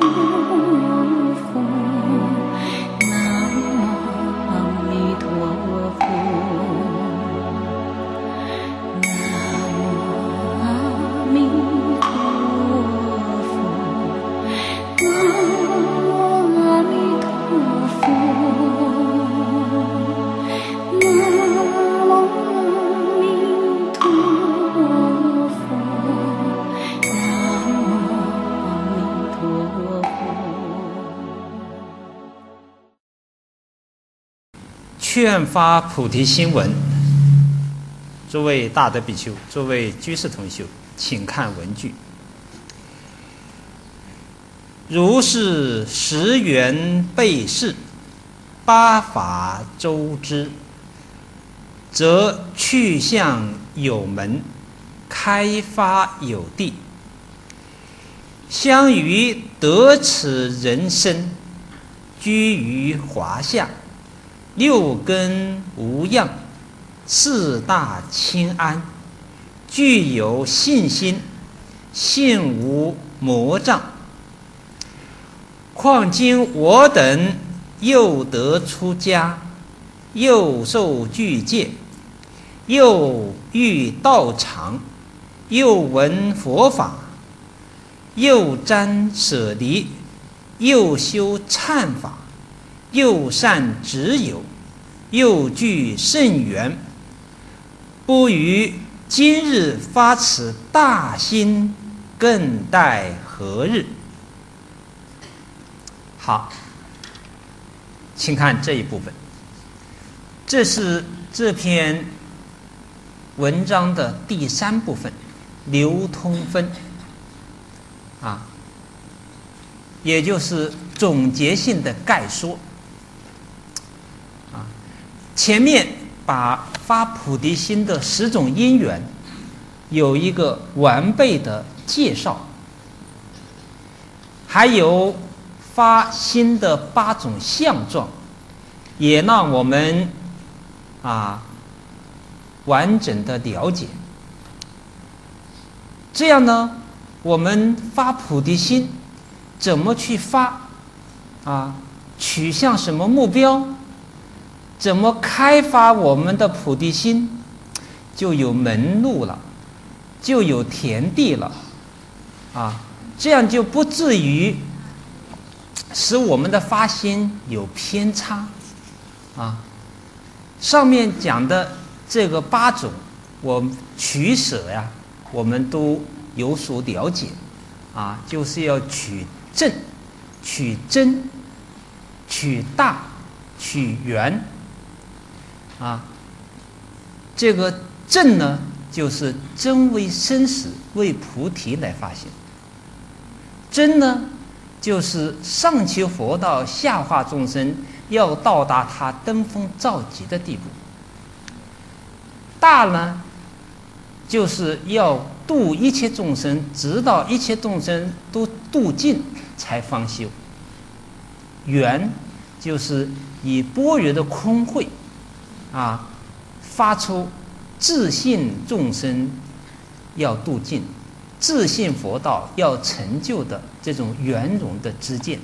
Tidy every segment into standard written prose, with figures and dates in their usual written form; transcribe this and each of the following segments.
劝发菩提心文，诸位大德比丘，诸位居士同修，请看文句。如是十缘备世，八法周知，则去向有门，开发有地。相于得此人身，居于华夏，六根无恙，四大清安，具有信心，性无魔障。况今我等又得出家，又受具戒，又遇道场，又闻佛法，又沾舍离，又修忏法，又善执友，又具甚缘，不于今日发此大心，更待何日？好，请看这一部分，这是这篇文章的第三部分，流通分啊，也就是总结性的概说啊。前面把发菩提心的10种因缘有一个完备的介绍，还有发心的8种相状，也让我们完整的了解。这样呢，我们发菩提心怎么去发取向什么目标，怎么开发我们的菩提心，就有门路了，就有田地了这样就不至于使我们的发心有偏差上面讲的这个8种，我们取舍我们都有所了解就是要取正、取真、取大、取圆这个正呢，就是真为生死，为菩提来发心；真呢，就是上求佛道，下化众生，要到达他登峰造极的地步。大呢，就是要度一切众生，直到一切众生都度尽才方休。圆就是以般若的空慧发出自信众生要度尽，自信佛道要成就的这种圆融的知见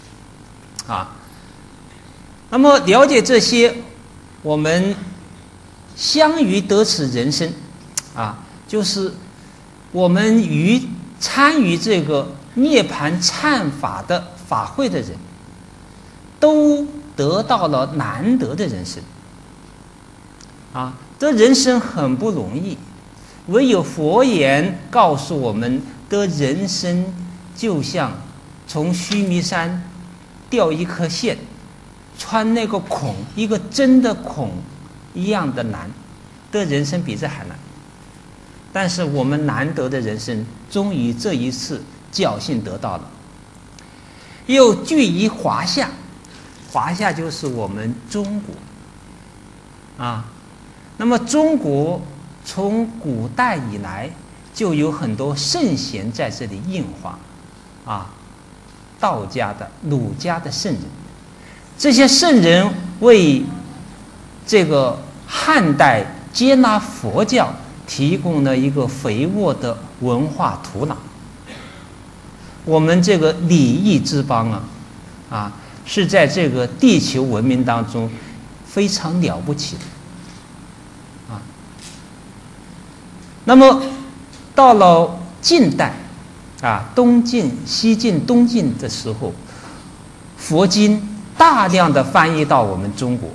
那么了解这些，我们相于得此人身就是我们参与这个涅槃忏法的法会的人，都得到了难得的人生这人生很不容易，唯有佛言告诉我们，得人生就像从须弥山掉一颗线，穿那个孔，一个针的孔一样的难，得人生比这还难。但是我们难得的人生，终于这一次侥幸得到了。又居于华夏，华夏就是我们中国那么中国从古代以来就有很多圣贤在这里应化道家的、儒家的圣人，这些圣人为这个汉代接纳佛教提供了一个肥沃的文化土壤。 我们这个礼义之邦是在这个地球文明当中非常了不起的那么到了近代东晋、西晋、东晋的时候，佛经大量的翻译到我们中国。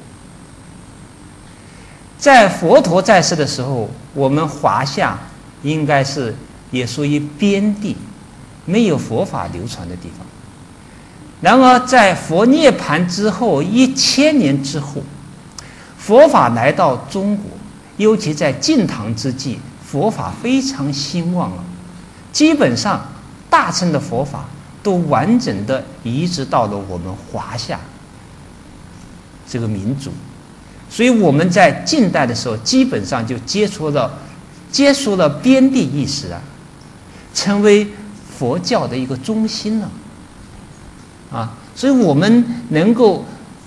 在佛陀在世的时候，我们华夏应该是也属于边地，没有佛法流传的地方。然而在佛涅槃之后1000年之后，佛法来到中国，尤其在晋唐之际，佛法非常兴旺了，基本上大乘的佛法都完整的移植到了我们华夏这个民族。所以我们在近代的时候基本上就接触了边地意识成为佛教的一个中心了所以我们能够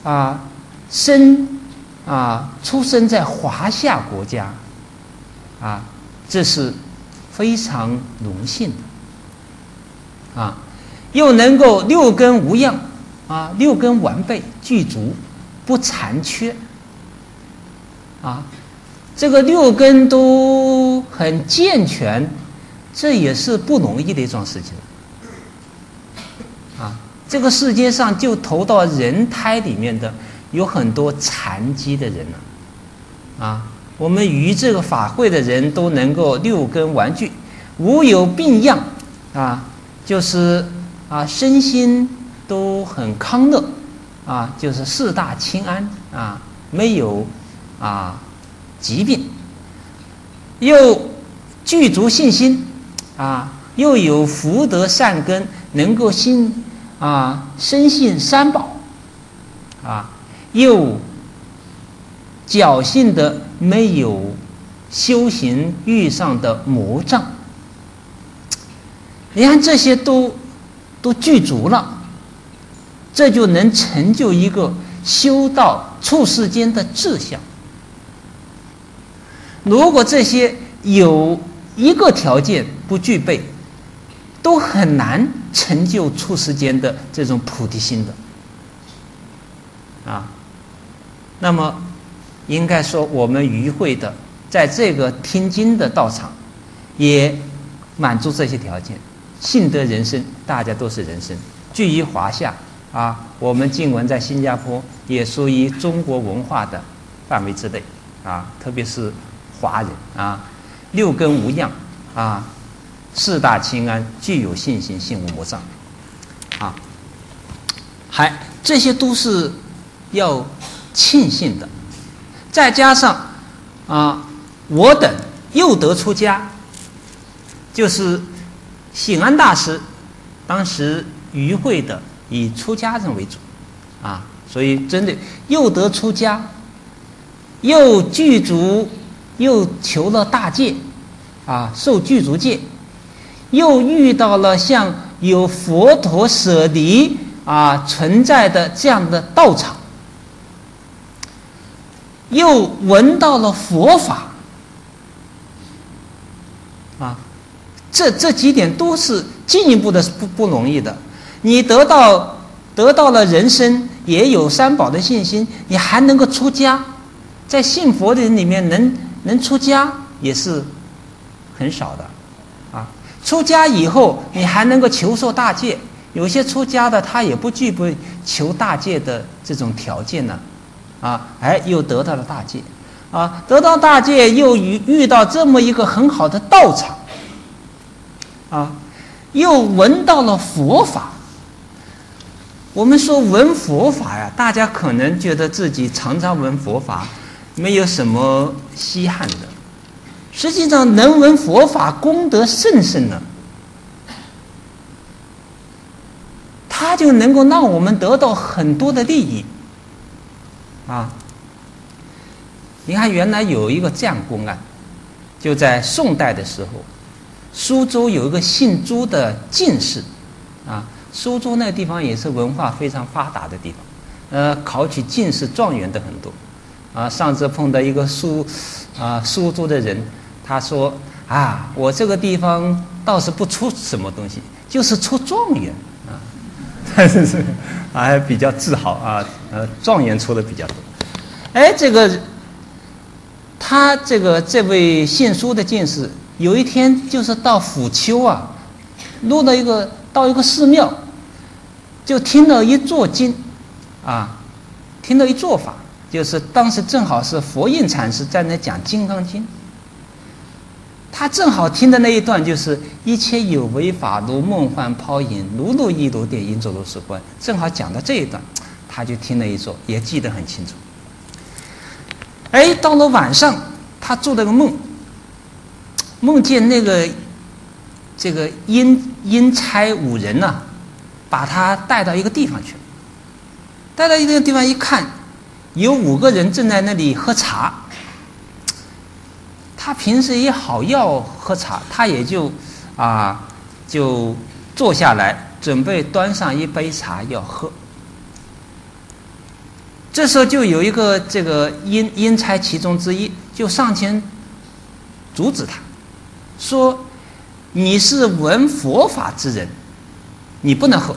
出生在华夏国家这是非常荣幸的又能够六根无恙六根完备具足，不残缺这个六根都很健全，这也是不容易的一桩事情这个世界上就投到人胎里面的有很多残疾的人我们于这个法会的人都能够六根完具，无有病恙就是身心都很康乐就是四大清安没有疾病，又具足信心又有福德善根，能够深信三宝又侥幸的没有修行遇上的魔障。你看这些都具足了，这就能成就一个修道处世间的志向。如果这些有一个条件不具备，都很难成就处世间的这种菩提心的那么应该说我们与会的在这个听经的道场也满足这些条件，信得人生，大家都是人生。居于华夏我们经文在新加坡也属于中国文化的范围之内特别是华人六根无恙四大清安，具有信心，心无魔障这些都是要庆幸的。再加上我等又得出家，就是醒安大师当时与会的以出家人为主所以真的又得出家，又具足，又求了大戒受具足戒，又遇到了像有佛陀舍离存在的这样的道场，又闻到了佛法这几点都是进一步的不容易的。你得到了人生，也有三宝的信心，你还能够出家，在信佛的人里面能出家也是很少的出家以后你还能够求受大戒，有些出家的他也不具备求大戒的这种条件呢又得到了大戒得到大戒，又遇到这么一个很好的道场又闻到了佛法。我们说闻佛法大家可能觉得自己常常闻佛法没有什么稀罕的，实际上能闻佛法功德甚深呢，它就能够让我们得到很多的利益你看原来有一个这样公案，就在宋代的时候，苏州有一个姓朱的进士苏州那个地方也是文化非常发达的地方考取进士状元的很多上次碰到一个苏州的人，他说我这个地方倒是不出什么东西，就是出状元啊，但是还比较自豪啊，状元出的比较多。哎，他这位姓苏的进士，有一天就是到府丘啊，到一个寺庙，就听了一座经啊，听了一座法，就是当时正好是佛印禅师在那讲《金刚经》。他正好听的那一段就是一切有为法如梦幻泡影，如露亦如电，应作如是观，正好讲到这一段，他就听了一座，也记得很清楚。哎，到了晚上，他做了个梦，梦见这个阴差5人呐，把他带到一个地方去，带到一个地方一看，有5个人正在那里喝茶。他平时也好要喝茶，他也就坐下来，准备端上一杯茶要喝。这时候就有一个这个阴差其中之一就上前阻止他，说：“你是闻佛法之人，你不能喝，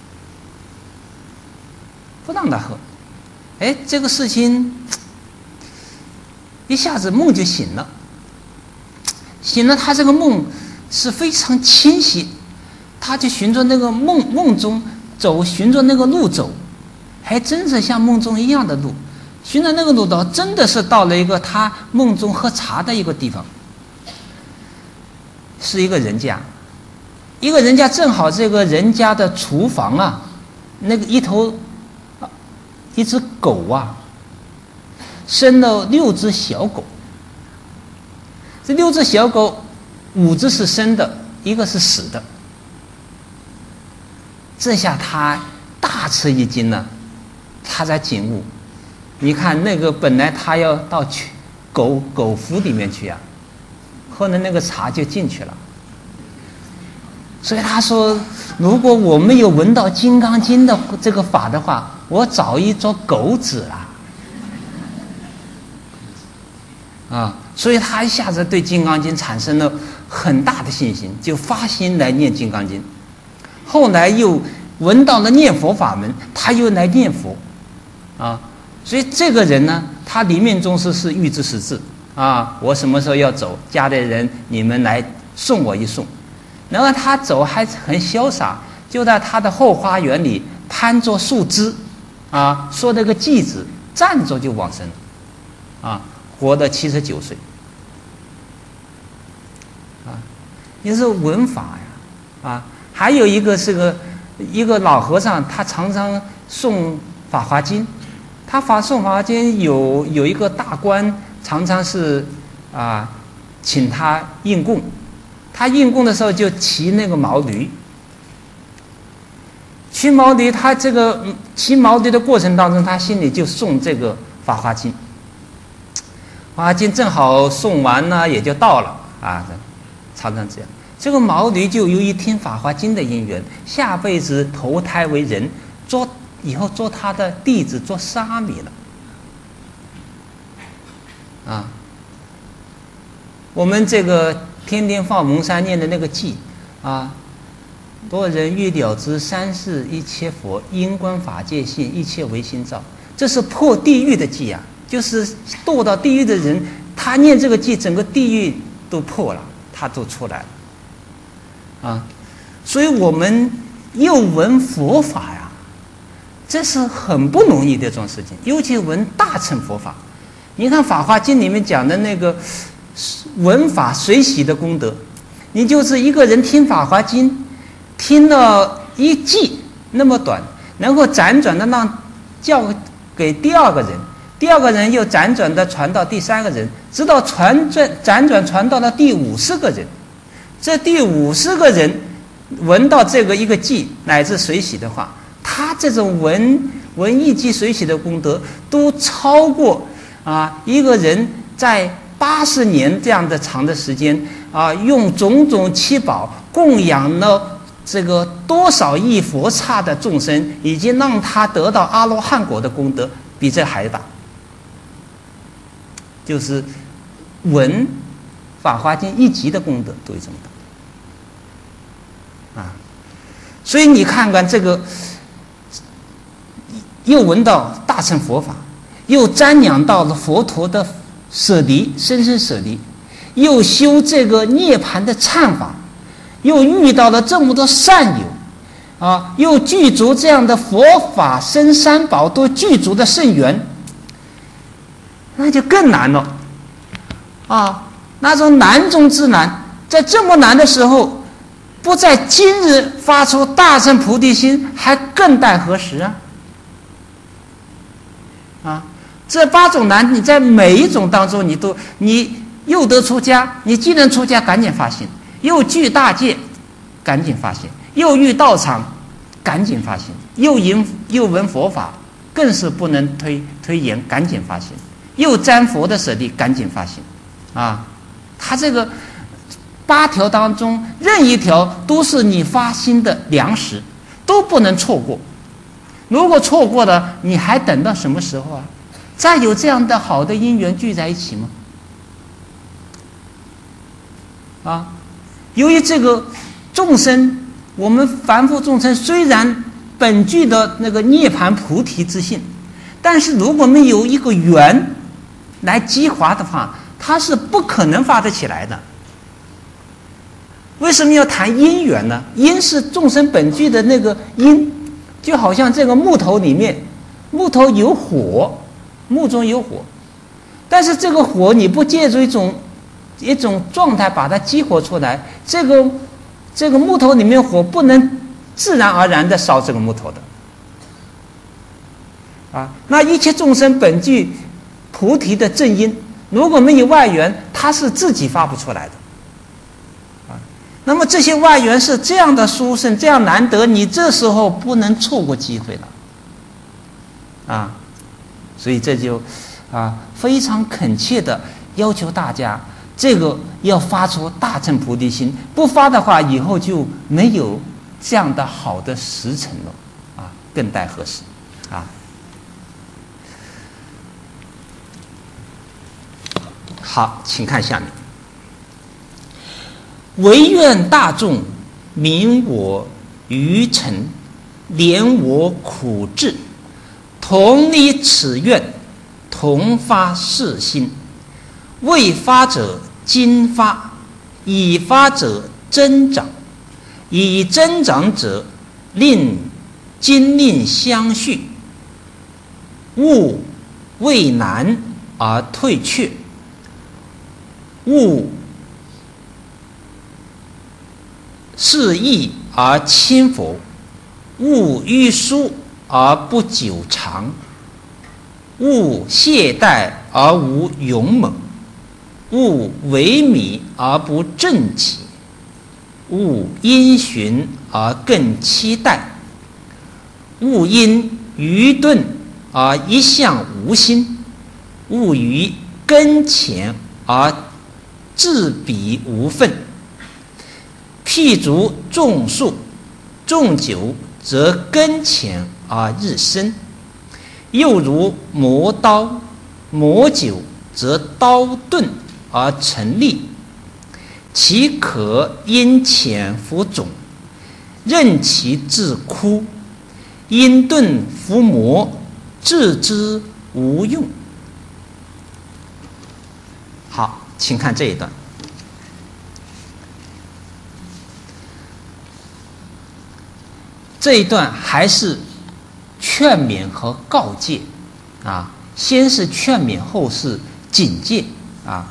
不让他喝。”哎，这个事情一下子梦就醒了。醒了，他这个梦是非常清晰，他就循着那个梦中走，循着那个路走，还真是像梦中一样的路，循着那个路道，真的是到了一个他梦中喝茶的一个地方，是一个人家，正好这个人家的厨房啊，那个一只狗啊，生了6只小狗。这6只小狗，5只是生的，1个是死的。这下他大吃一惊呢，他才醒悟，你看那个本来他要到狗府里面去啊，喝了那个茶就进去了。所以他说，如果我没有闻到《金刚经》的这个法的话，我早已做狗子了。所以他一下子对《金刚经》产生了很大的信心，就发心来念《金刚经》。后来又闻到了念佛法门，他又来念佛，所以这个人呢，他临命终时是预知时至我什么时候要走，家里人你们来送我一送。然后他走还很潇洒，就在他的后花园里攀着树枝说了个偈子，站着就往生了活了79岁也是闻法呀还有一个是一个老和尚，他常常诵法华经，他诵法华经有一个大官常常是请他应供，他应供的时候就骑那个毛驴，他这个骑毛驴的过程当中，他心里就诵这个法华经。法华经正好诵完呢，也就到了常常这样。这个毛驴就由于听法华经的因缘，下辈子投胎为人，以后做他的弟子，做沙弥了我们这个天天放蒙山念的那个偈多人欲了知三世一切佛，因观法界性，一切唯心造。这是破地狱的偈就是堕到地狱的人，他念这个偈，整个地狱都破了，他都出来了所以我们又闻佛法这是很不容易的一种事情，尤其闻大乘佛法。你看《法华经》里面讲的那个闻法随喜的功德，你就是一个人听《法华经》，听了一偈那么短，然后辗转的教给第2个人，第2个人又辗转的传到第3个人，直到辗转传到了第50个人。这第50个人闻到这个一个偈乃至随喜的话，他这种闻一偈随喜的功德都超过一个人在80年这样的长的时间用种种七宝供养了这个多少亿佛刹的众生，已经让他得到阿罗汉果的功德比这还大。就是闻法华经1集的功德都有这么啊。所以你看看这个，又闻到大乘佛法，又瞻仰到了佛陀的舍离，生生舍离，又修这个涅槃的忏法，又遇到了这么多善友啊，又具足这样的佛法僧三宝都具足的圣缘，那就更难了啊！那种难中之难，在这么难的时候，不在今日发出大乘菩提心，还更待何时啊？啊，这8种难，你在每一种当中，你又得出家，你既能出家，赶紧发心；又具大戒，赶紧发心；又遇道场，赶紧发心；又闻佛法，更是不能推延，赶紧发心；又沾佛的舍利，赶紧发心。啊，他这个8条当中，任一条都是你发心的粮食，都不能错过。如果错过了，你还等到什么时候啊？再有这样的好的因缘聚在一起吗？啊，由于这个众生，我们凡夫众生虽然本具的那个涅槃菩提之性，但是如果没有一个缘来激发的话，它是不可能发得起来的。为什么要谈因缘呢？因是众生本具的那个因，就好像这个木头里面，木头有火，木中有火，但是这个火你不借助一种状态把它激活出来，这个木头里面火不能自然而然的烧这个木头的。啊，那一切众生本具菩提的正因，如果没有外缘，它是自己发不出来的。那么这些外缘是这样的殊胜，这样难得，你这时候不能错过机会了，啊，所以这就非常恳切的要求大家，这个要发出大乘菩提心，不发的话，以后就没有这样的好的时辰了，啊，更待何时，啊。好，请看下面。唯愿大众明我愚诚，怜我苦志，同离此愿，同发誓心。未发者今发，已发者增长，已增长者今令相续。勿畏难而退却，勿适意而轻浮，勿迂疏而不久长，勿懈怠而无勇猛，勿萎靡而不振起，勿因循而更期待，勿因愚钝而一向无心，勿于根前而自彼无分。譬如种树，种久则根浅而日深；又如磨刀，磨久则刀钝而成利。其可因浅服种，任其自枯；因钝服磨，置之无用。好，请看这一段。这一段还是劝勉和告诫啊，先是劝勉，后是警戒啊。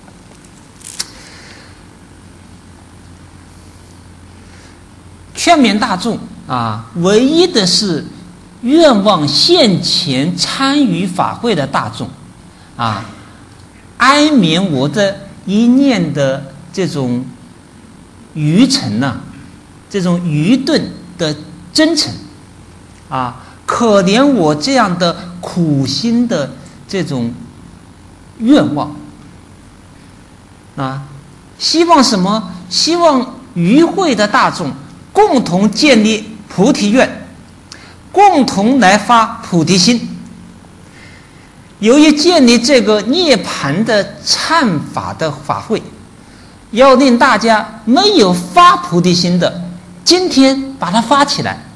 劝勉大众啊，唯一的是愿望现前参与法会的大众啊，哀悯我的一念的这种愚诚呐，这种愚钝的真诚啊，可怜我这样的苦心的这种愿望啊，希望什么？希望与会的大众共同建立菩提愿，共同来发菩提心。由于建立这个涅槃的忏法的法会，要令大家没有发菩提心的， 今天把它发起来，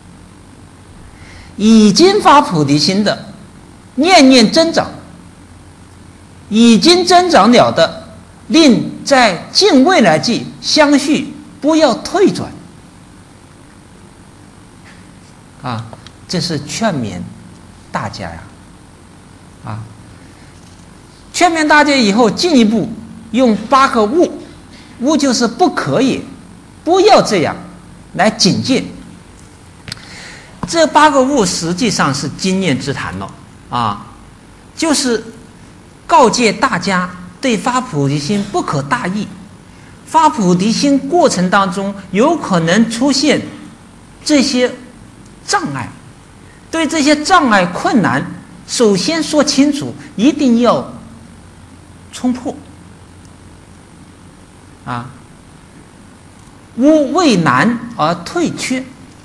已经发菩提心的，念念增长，已经增长了的，令在近未来际相续，不要退转。这是劝勉大家呀，劝勉大家以后进一步用8个勿，勿就是不可以，不要这样来警戒。这8个勿实际上是经验之谈了就是告诫大家对发菩提心不可大意，发菩提心过程当中有可能出现这些障碍，对这些障碍困难，首先说清楚，一定要冲破勿为难而退却。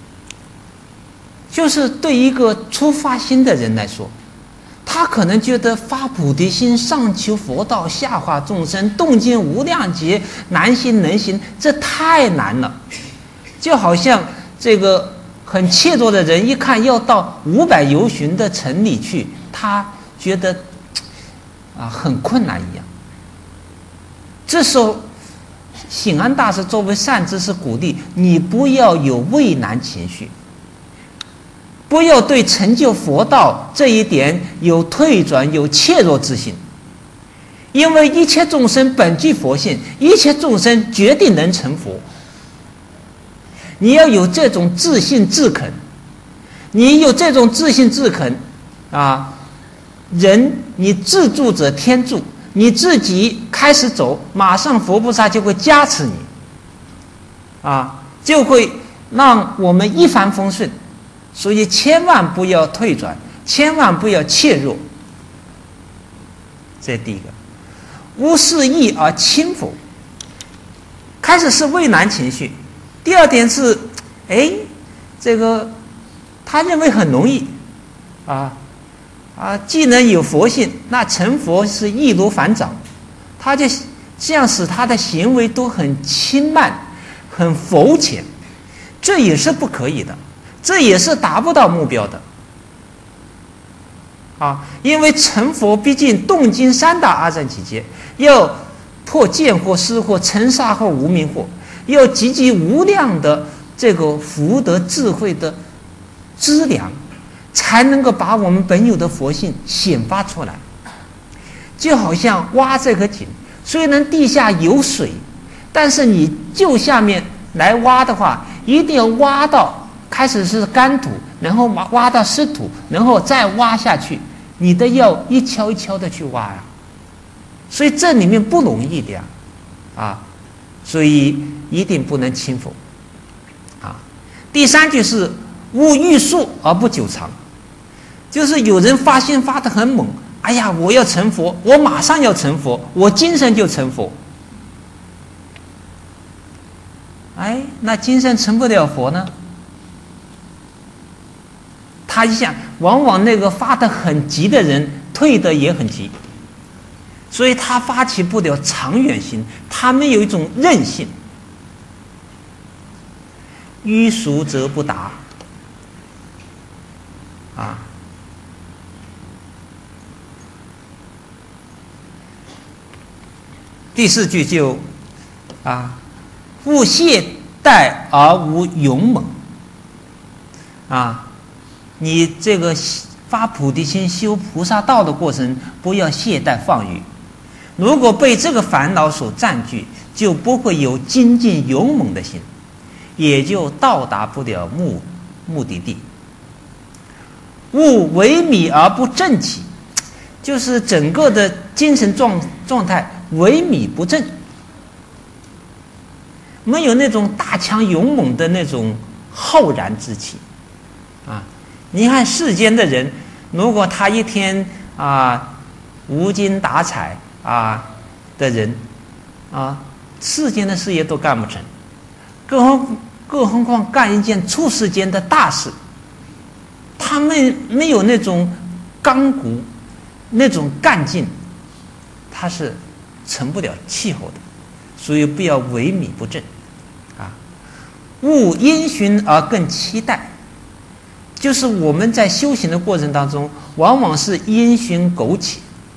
就是对一个初发心的人来说，他可能觉得发菩提心，上求佛道，下化众生，洞见无量劫，难行能行，这太难了。就好像这个很怯懦的人，一看要到500由旬的城里去，他觉得很困难一样。这时候醒安大师作为善知识鼓励你，不要有畏难情绪，不要对成就佛道这一点有退转，有怯弱之心。因为一切众生本具佛性，一切众生决定能成佛。你要有这种自信自肯，你有这种自信自肯人你自助者天助，你自己开始走，马上佛菩萨就会加持你就会让我们一帆风顺。所以千万不要退转，千万不要怯弱。这第一个，勿视易而轻浮。开始是畏难情绪，第二点是这个他认为很容易既能有佛性，那成佛是易如反掌，他就这样使他的行为都很轻慢，很浮浅，这也是不可以的，这也是达不到目标的因为成佛毕竟动经3大阿占祇劫，要破见惑、思惑、尘沙惑、无明惑，要积集无量的这个福德智慧的资粮，才能够把我们本有的佛性显发出来。就好像挖这个井，虽然地下有水，但是你就下面来挖的话，一定要挖到开始是干土，然后挖到湿土，然后再挖下去，你的要一锹一锹的去挖所以这里面不容易的所以一定不能轻浮第三句是勿欲速而不久长，就是有人发心发得很猛，哎呀，我要成佛，我马上要成佛，我今生就成佛。那今生成不了佛呢？他一想，往往那个发得很急的人退得也很急，所以他发起不了长远心，他们有一种韧性。迂俗则不达第四句就勿懈怠而无勇猛你这个发菩提心修菩萨道的过程，不要懈怠放逸。如果被这个烦恼所占据，就不会有精进勇猛的心，也就到达不了目的地。勿萎靡而不振起，就是整个的精神状态萎靡不振，没有那种大强勇猛的那种浩然之气你看世间的人，如果他一天无精打采的人世间的事业都干不成，更何况干一件出世间的大事，他们没有那种刚骨，那种干劲，他是成不了气候的。所以不要萎靡不振勿因循而更期待。就是我们在修行的过程当中，往往是因循苟且，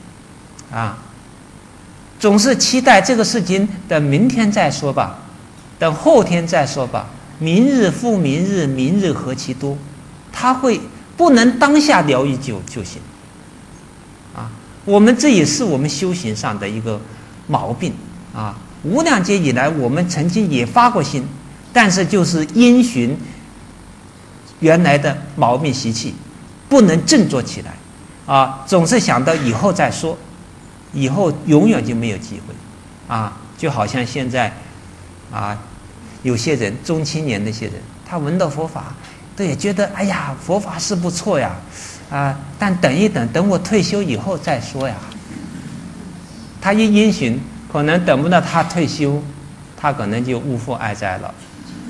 总是期待这个事情等明天再说吧，等后天再说吧，明日复明日，明日何其多。他会不能当下疗愈就行，我们这也是我们修行上的一个毛病无量劫以来，我们曾经也发过心，但是就是因循原来的毛病习气，不能振作起来总是想到以后再说，以后永远就没有机会就好像现在有些人中青年那些人，他闻到佛法，都也觉得哎呀，佛法是不错呀但等一等，等我退休以后再说呀。他一因循，可能等不到他退休，他可能就误负哀哉了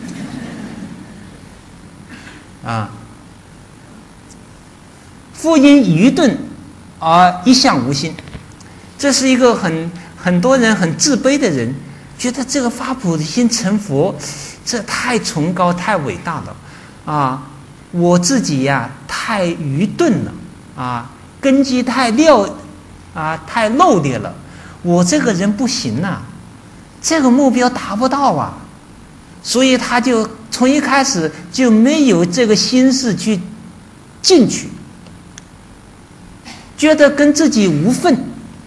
复因愚钝而一向无心，这是一个很多人很自卑的人，觉得这个发菩提心成佛，这太崇高太伟大了我自己呀太愚钝了根基太太漏劣了，我这个人不行这个目标达不到所以他就从一开始就没有这个心思去进取，觉得跟自己无分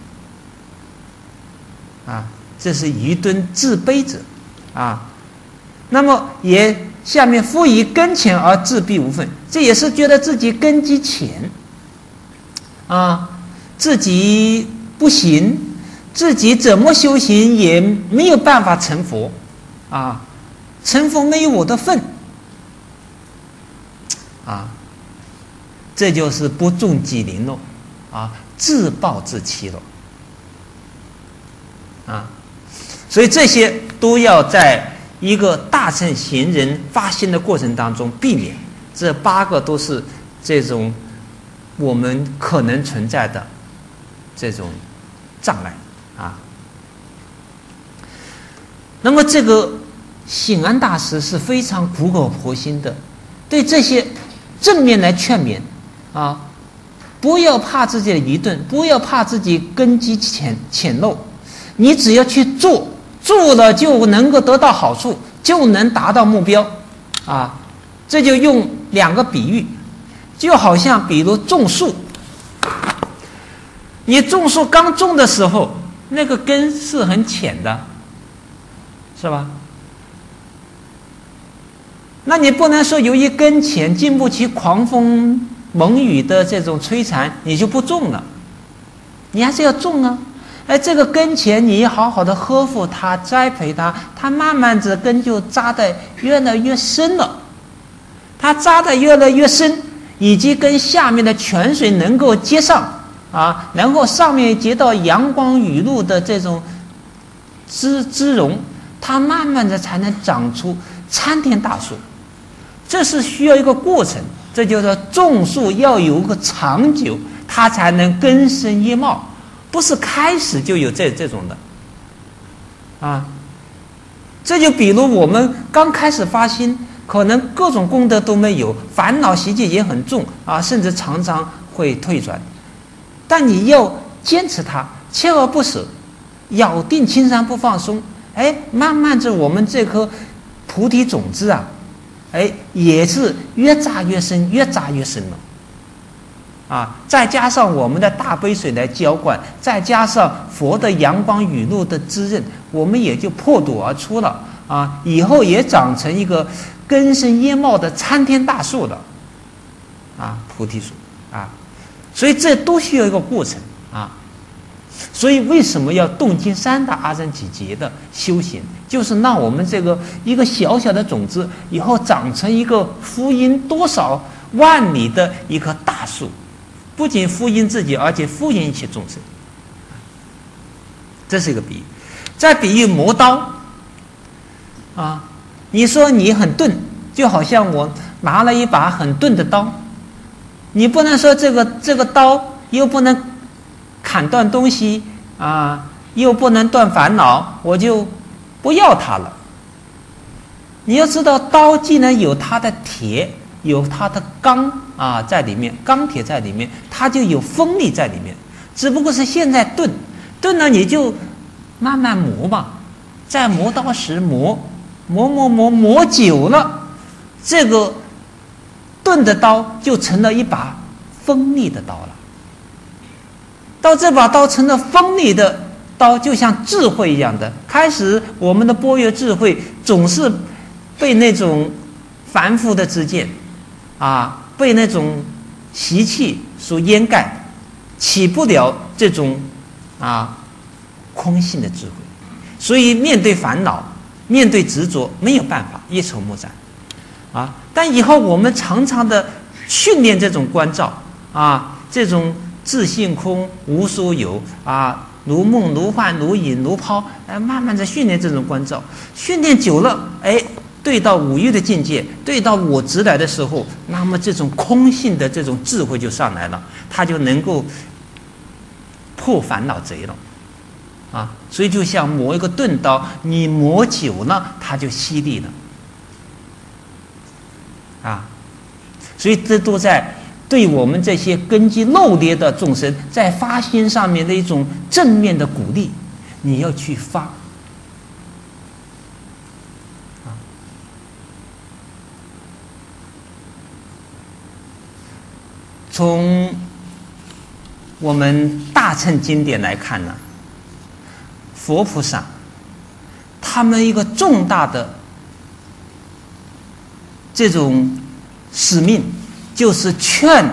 这是愚钝自卑者那么也下面复以根浅而自闭无分，这也是觉得自己根基浅自己不行，自己怎么修行也没有办法成佛成佛没有我的份这就是不中己灵了自暴自弃了所以这些都要在一个大乘行人发心的过程当中避免。这8个都是这种我们可能存在的这种障碍那么这个醒安大师是非常苦口婆心的对这些正面来劝勉不要怕自己的愚钝，不要怕自己根基浅陋，你只要去做了就能够得到好处，就能达到目标这就用2个比喻，就好像比如种树，你种树刚种的时候，那个根是很浅的，是吧？那你不能说由于根浅，经不起狂风猛雨的这种摧残，你就不种了，你还是要种这个根浅，你好好的呵护它，栽培它，它慢慢的根就扎得越来越深了。它扎得越来越深，以及跟下面的泉水能够接上然后上面接到阳光雨露的这种滋容，它慢慢的才能长出参天大树。这是需要一个过程，这就是种树要有个长久，它才能根深叶茂，不是开始就有这种的这就比如我们刚开始发心，可能各种功德都没有，烦恼习气也很重甚至常常会退转，但你要坚持它，锲而不舍，咬定青山不放松，慢慢着我们这颗菩提种子也是越扎越深，越扎越深了再加上我们的大杯水来浇灌，再加上佛的阳光雨露的滋润，我们也就破土而出了以后也长成一个根深叶茂的参天大树了菩提树所以这都需要一个过程所以为什么要动经3大阿僧祇劫的修行，就是让我们这个一个小小的种子以后长成一个福音多少万里的一棵大树，不仅福音自己，而且福音一切众生。这是一个比喻。再比喻磨刀你说你很钝，就好像我拿了一把很钝的刀，你不能说这个刀又不能砍断东西又不能断烦恼，我就不要它了。 你要知道，刀既然有它的铁，有它的钢啊在里面，钢铁在里面，它就有锋利在里面。只不过是现在钝呢，你就慢慢磨吧，在磨刀石磨久了，这个钝的刀就成了一把锋利的刀了。到这把刀成了锋利的刀，就像智慧一样的。开始我们的般若智慧总是被那种凡夫的知见啊，被那种习气所掩盖，起不了这种空性的智慧。所以面对烦恼，面对执着，没有办法，一筹莫展啊。但以后我们常常的训练这种关照啊，这种自性空无所有啊，如梦如幻如影如泡，慢慢的训练这种关照，训练久了，对到五欲的境界，对到我执来的时候，那么这种空性的这种智慧就上来了，它就能够破烦恼贼了啊。所以就像磨一个钝刀，你磨久了，它就犀利了啊。所以这都在对我们这些根基漏劣的众生，在发心上面的一种正面的鼓励，你要去发啊。从我们大乘经典来看呢，佛菩萨他们一个重大的这种使命，就是劝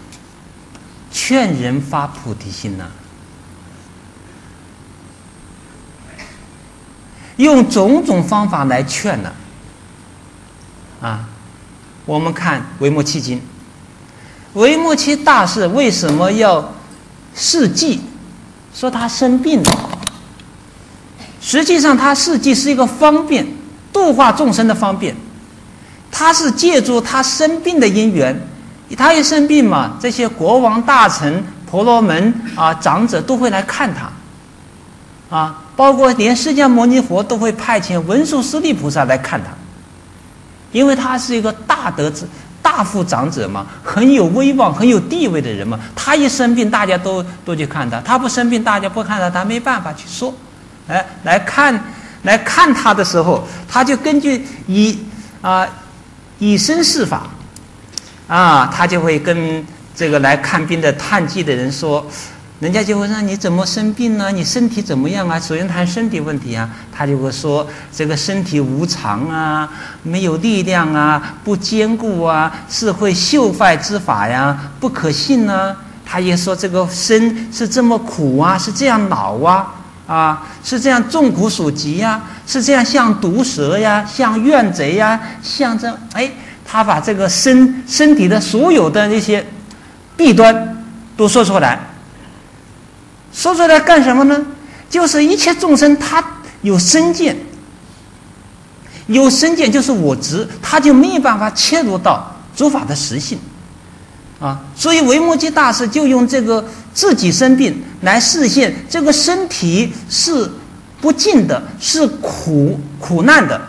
人发菩提心呐，用种种方法来劝呢啊。我们看维摩诘经，维摩诘大士为什么要示记，说他生病了？实际上他示记是一个方便度化众生的方便，他是借助他生病的因缘，他一生病嘛，这些国王大臣婆罗门啊长者都会来看他啊，包括连释迦牟尼佛都会派遣文殊师利菩萨来看他，因为他是一个大德之大富长者嘛，很有威望很有地位的人嘛，他一生病大家都去看他，他不生病大家不看他，他没办法去说，来看他的时候，他就根据以身试法啊，他就会跟这个来看病的探记的人说，人家就会说你怎么生病呢？你身体怎么样啊？首先谈身体问题啊，他就会说这个身体无常啊，没有力量啊，不坚固啊，是会朽坏之法呀，不可信啊。他也说这个身是这么苦啊，是这样老啊，是这样众苦所及呀，是这样像毒蛇呀，像怨贼呀，像这他把这个身体的所有的那些弊端都说出来。说出来干什么呢？就是一切众生他有身见，有身见就是我执，他就没有办法切入到诸法的实性啊。所以维摩诘大师就用这个自己生病来示现这个身体是不净的，是苦难的，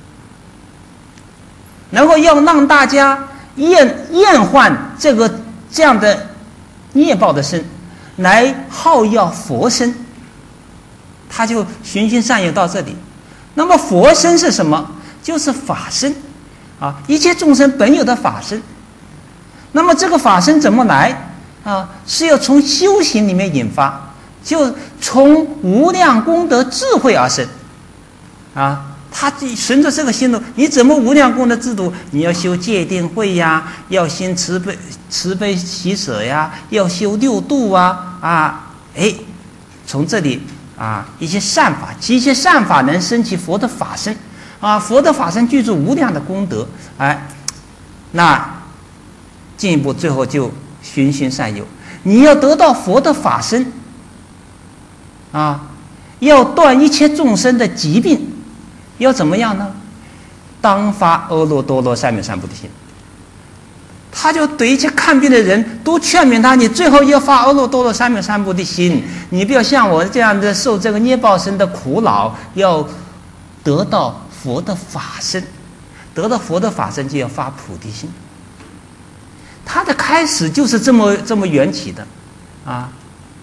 然后要让大家厌患这样的孽报的身，来好要佛身，他就循循善诱到这里。那么佛身是什么？就是法身啊，一切众生本有的法身。那么这个法身怎么来啊？是要从修行里面引发，就从无量功德智慧而生啊。他顺着这个心路，你怎么无量功德智度？你要修戒定慧呀，要行慈悲喜舍呀，要修六度从这里一些善法，一些善法能生起佛的法身啊，佛的法身具足无量的功德，那进一步最后就循循善诱，你要得到佛的法身啊，要断一切众生的疾病。要怎么样呢？当发阿耨多罗三藐三菩提心。他就对一切看病的人都劝勉他，你最后要发阿耨多罗三藐三菩提心，你不要像我这样的受这个孽报身的苦恼，要得到佛的法身得到佛的法身就要发菩提心。它的开始就是这么缘起的啊。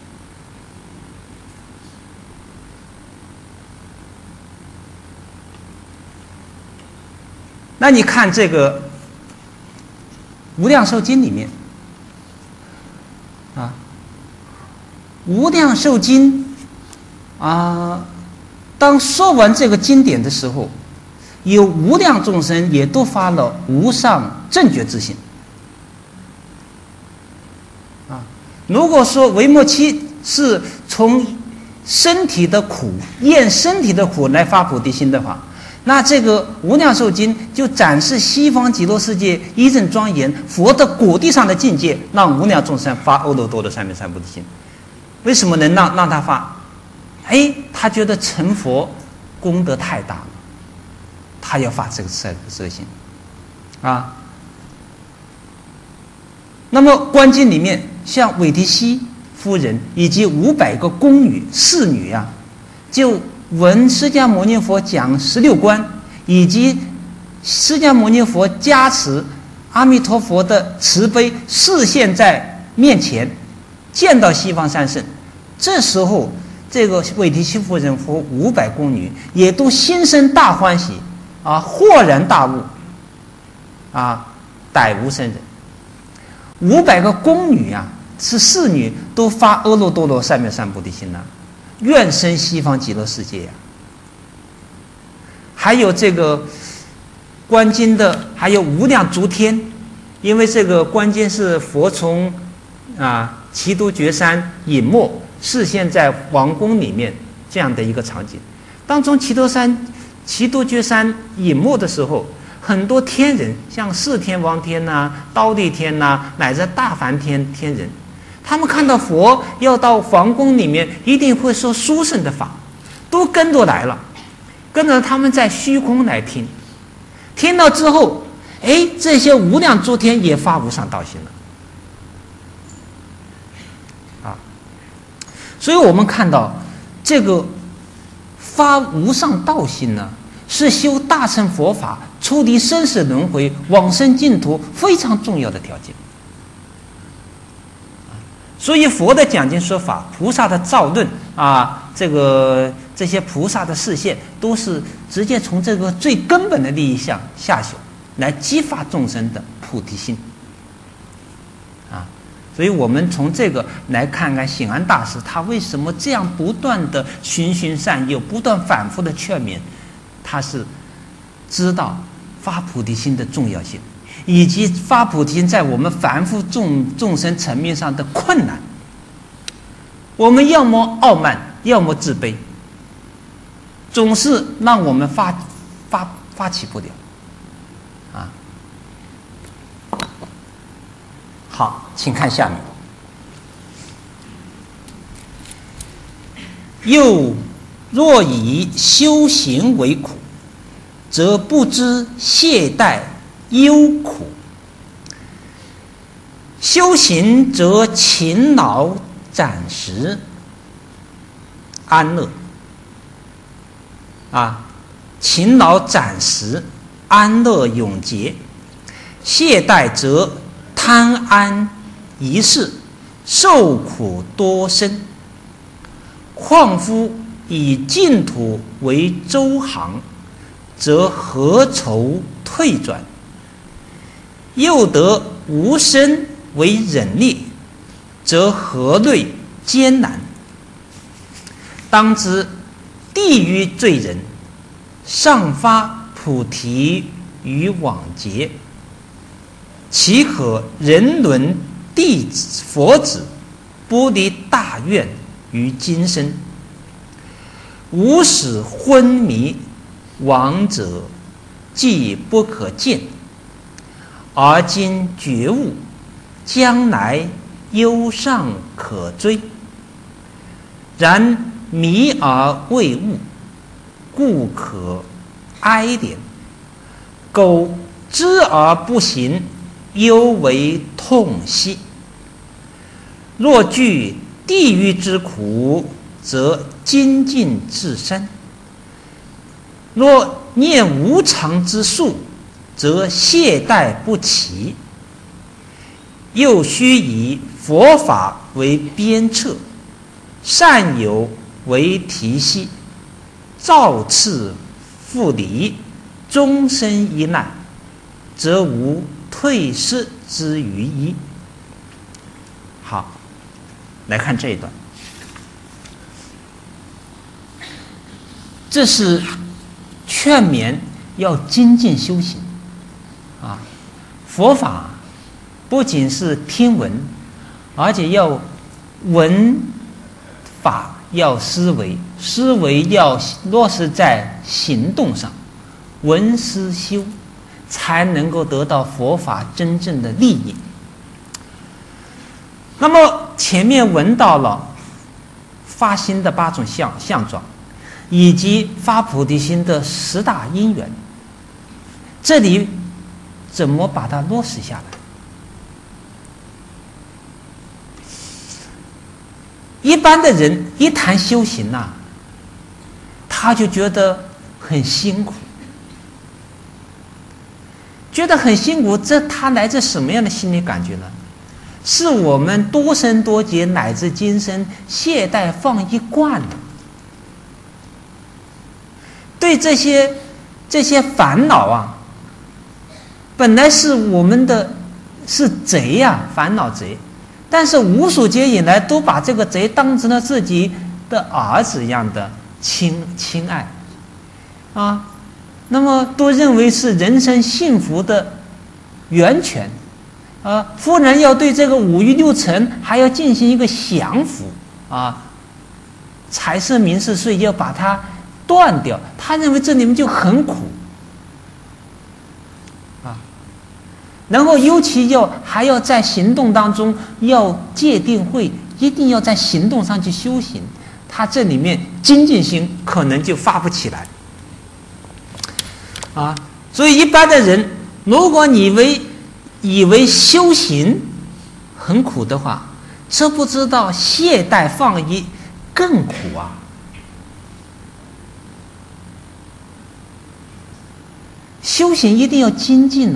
那你看这个《无量寿经》里面啊，《无量寿经》啊，当说完这个经典的时候，有无量众生也都发了无上正觉之心啊。如果说维摩诘是从身体的苦厌身体的苦来发菩提心的话，那这个《无量寿经》就展示西方极乐世界一正庄严佛的果地上的境界，让无量众生发阿耨多罗三藐三菩提心。为什么能让他发？他觉得成佛功德太大了，他要发这个色心啊。那么观经里面，像韦提希夫人以及500个宫女侍女啊，就闻释迦牟尼佛讲16观，以及释迦牟尼佛加持阿弥陀佛的慈悲示现在面前，见到西方三圣。这时候这个韦提希夫人和500宫女也都心生大欢喜啊，豁然大悟啊，逮无生人。500个宫女啊，是侍女，都发阿耨多罗三藐三菩提心呐，愿生西方极乐世界呀。还有这个观经的，还有无量诸天，因为这个观经是佛从祇都觉山隐没示现在王宫里面这样的一个场景。当从祇都觉山隐没的时候，很多天人，像四天王天呐、忉利天呐，乃至大梵天人，他们看到佛要到皇宫里面，一定会说殊胜的法，都跟着来了，跟着他们在虚空来听。听到之后，这些无量诸天也发无上道心了啊。所以我们看到这个发无上道心呢，是修大乘佛法、出离生死轮回、往生净土非常重要的条件。所以佛的讲经说法，菩萨的造论啊，这些菩萨的示现，都是直接从这个最根本的利益下手，来激发众生的菩提心啊。所以我们从这个来看看显安大师他为什么这样不断的循循善诱，不断反复的劝勉，他是知道发菩提心的重要性，以及发菩提心在我们凡夫众生层面上的困难。我们要么傲慢，要么自卑，总是让我们发起不了啊。好，请看下面。又若以修行为苦，则不知懈怠忧苦。修行则勤劳暂时安乐啊，勤劳暂时安乐永劫；懈怠则贪安一世，受苦多生。况夫以净土为周行，则何愁退转？又得无生为忍力，则何虑艰难？当知地狱罪人，上发菩提于往劫，岂可人伦弟子佛子，不离大愿于今生？无始昏迷亡者，既不可见，而今觉悟，将来忧尚可追。然迷而未悟，故可哀怜；苟知而不行，犹为痛惜。若惧地狱之苦，则精进自身；若念无常之术， 则懈怠不起。又须以佛法为鞭策，善友为提携，照次复离，终身一难，则无退失之余矣。好，来看这一段，这是劝勉要精进修行啊。佛法不仅是听闻，而且要闻法，要思维，思维要落实在行动上，闻思修，才能够得到佛法真正的利益。那么前面闻到了发心的8种相状，以及发菩提心的10大因缘，这里怎么把它落实下来？一般的人一谈修行啊，他就觉得很辛苦，觉得很辛苦，这他来自什么样的心理感觉呢？是我们多生多劫乃至今生懈怠放逸惯了，对这些烦恼啊，本来是我们的是贼呀，烦恼贼，但是无数劫以来都把这个贼当成了自己的儿子一样的亲爱啊，那么都认为是人生幸福的源泉啊。夫人要对这个5欲6尘还要进行一个降服啊，财色名食睡要把它断掉，他认为这里面就很苦啊。然后尤其还要在行动当中要戒定慧，一定要在行动上去修行，他这里面精进心可能就发不起来啊。所以一般的人，如果你以为修行很苦的话，这不知道懈怠放逸更苦啊。修行一定要精进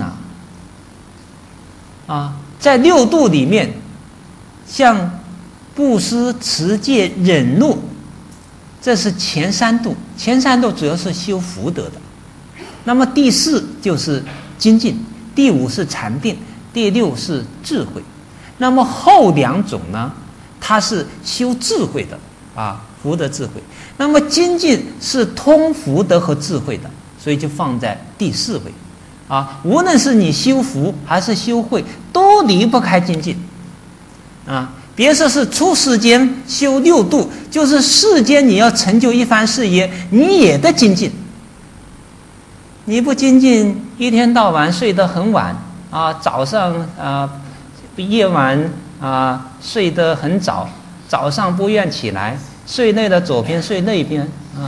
啊！在6度里面，像布施、持戒、忍辱，这是前3度。前3度主要是修福德的。那么第4就是精进，第5是禅定，第6是智慧。那么后2种呢，它是修智慧的啊，福德智慧。那么精进是通福德和智慧的，所以就放在第4位啊。无论是你修福还是修慧，都离不开精进啊。别说是出世间修6度，就是世间你要成就一番事业，你也得精进。你不精进，一天到晚睡得很晚啊，早上夜晚睡得很早，早上不愿起来，睡累了左边睡那边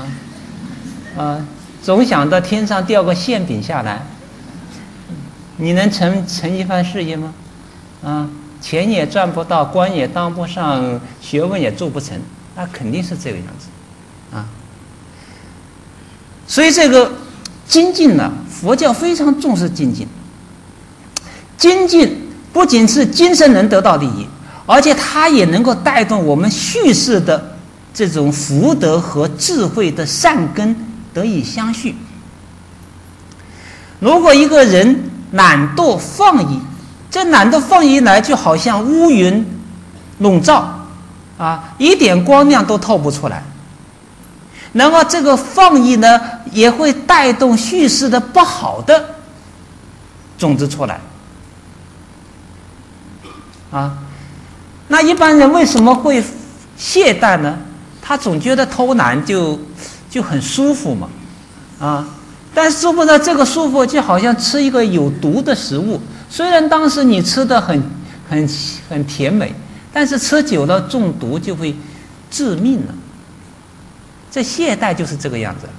总想到天上掉个馅饼下来，你能成一番事业吗？钱也赚不到，官也当不上，学问也做不成，那肯定是这个样子啊。所以这个精进呢，佛教非常重视精进。精进不仅是今生能得到利益，而且它也能够带动我们续世的这种福德和智慧的善根得以相续。如果一个人懒惰放逸，这懒惰放逸来就好像乌云笼罩一点光亮都透不出来。那么这个放逸呢，也会带动续世的不好的种子出来那一般人为什么会懈怠呢？他总觉得偷懒就很舒服嘛但是不知道这个舒服就好像吃一个有毒的食物，虽然当时你吃的很甜美，但是吃久了中毒就会致命了。这懈怠就是这个样子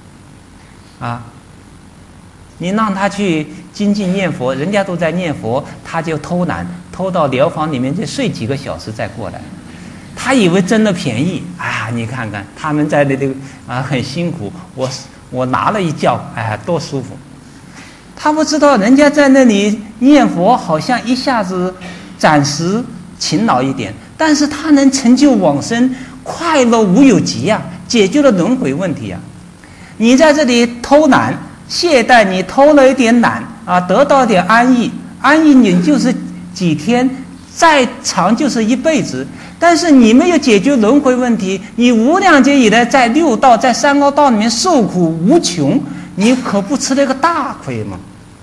你让他去精进念佛，人家都在念佛，他就偷懒，偷到疗房里面去睡几个小时再过来，他以为真的便宜你看看他们在那里很辛苦，我拿了一觉多舒服。 他不知道人家在那里念佛，好像一下子暂时勤劳一点，但是他能成就往生，快乐无有极呀，解决了轮回问题呀。你在这里偷懒懈怠，你偷了一点懒啊，得到一点安逸，安逸你就是几天，再长就是一辈子。但是你没有解决轮回问题，你无量劫以来在六道在三恶道里面受苦无穷，你可不吃了一个大亏吗？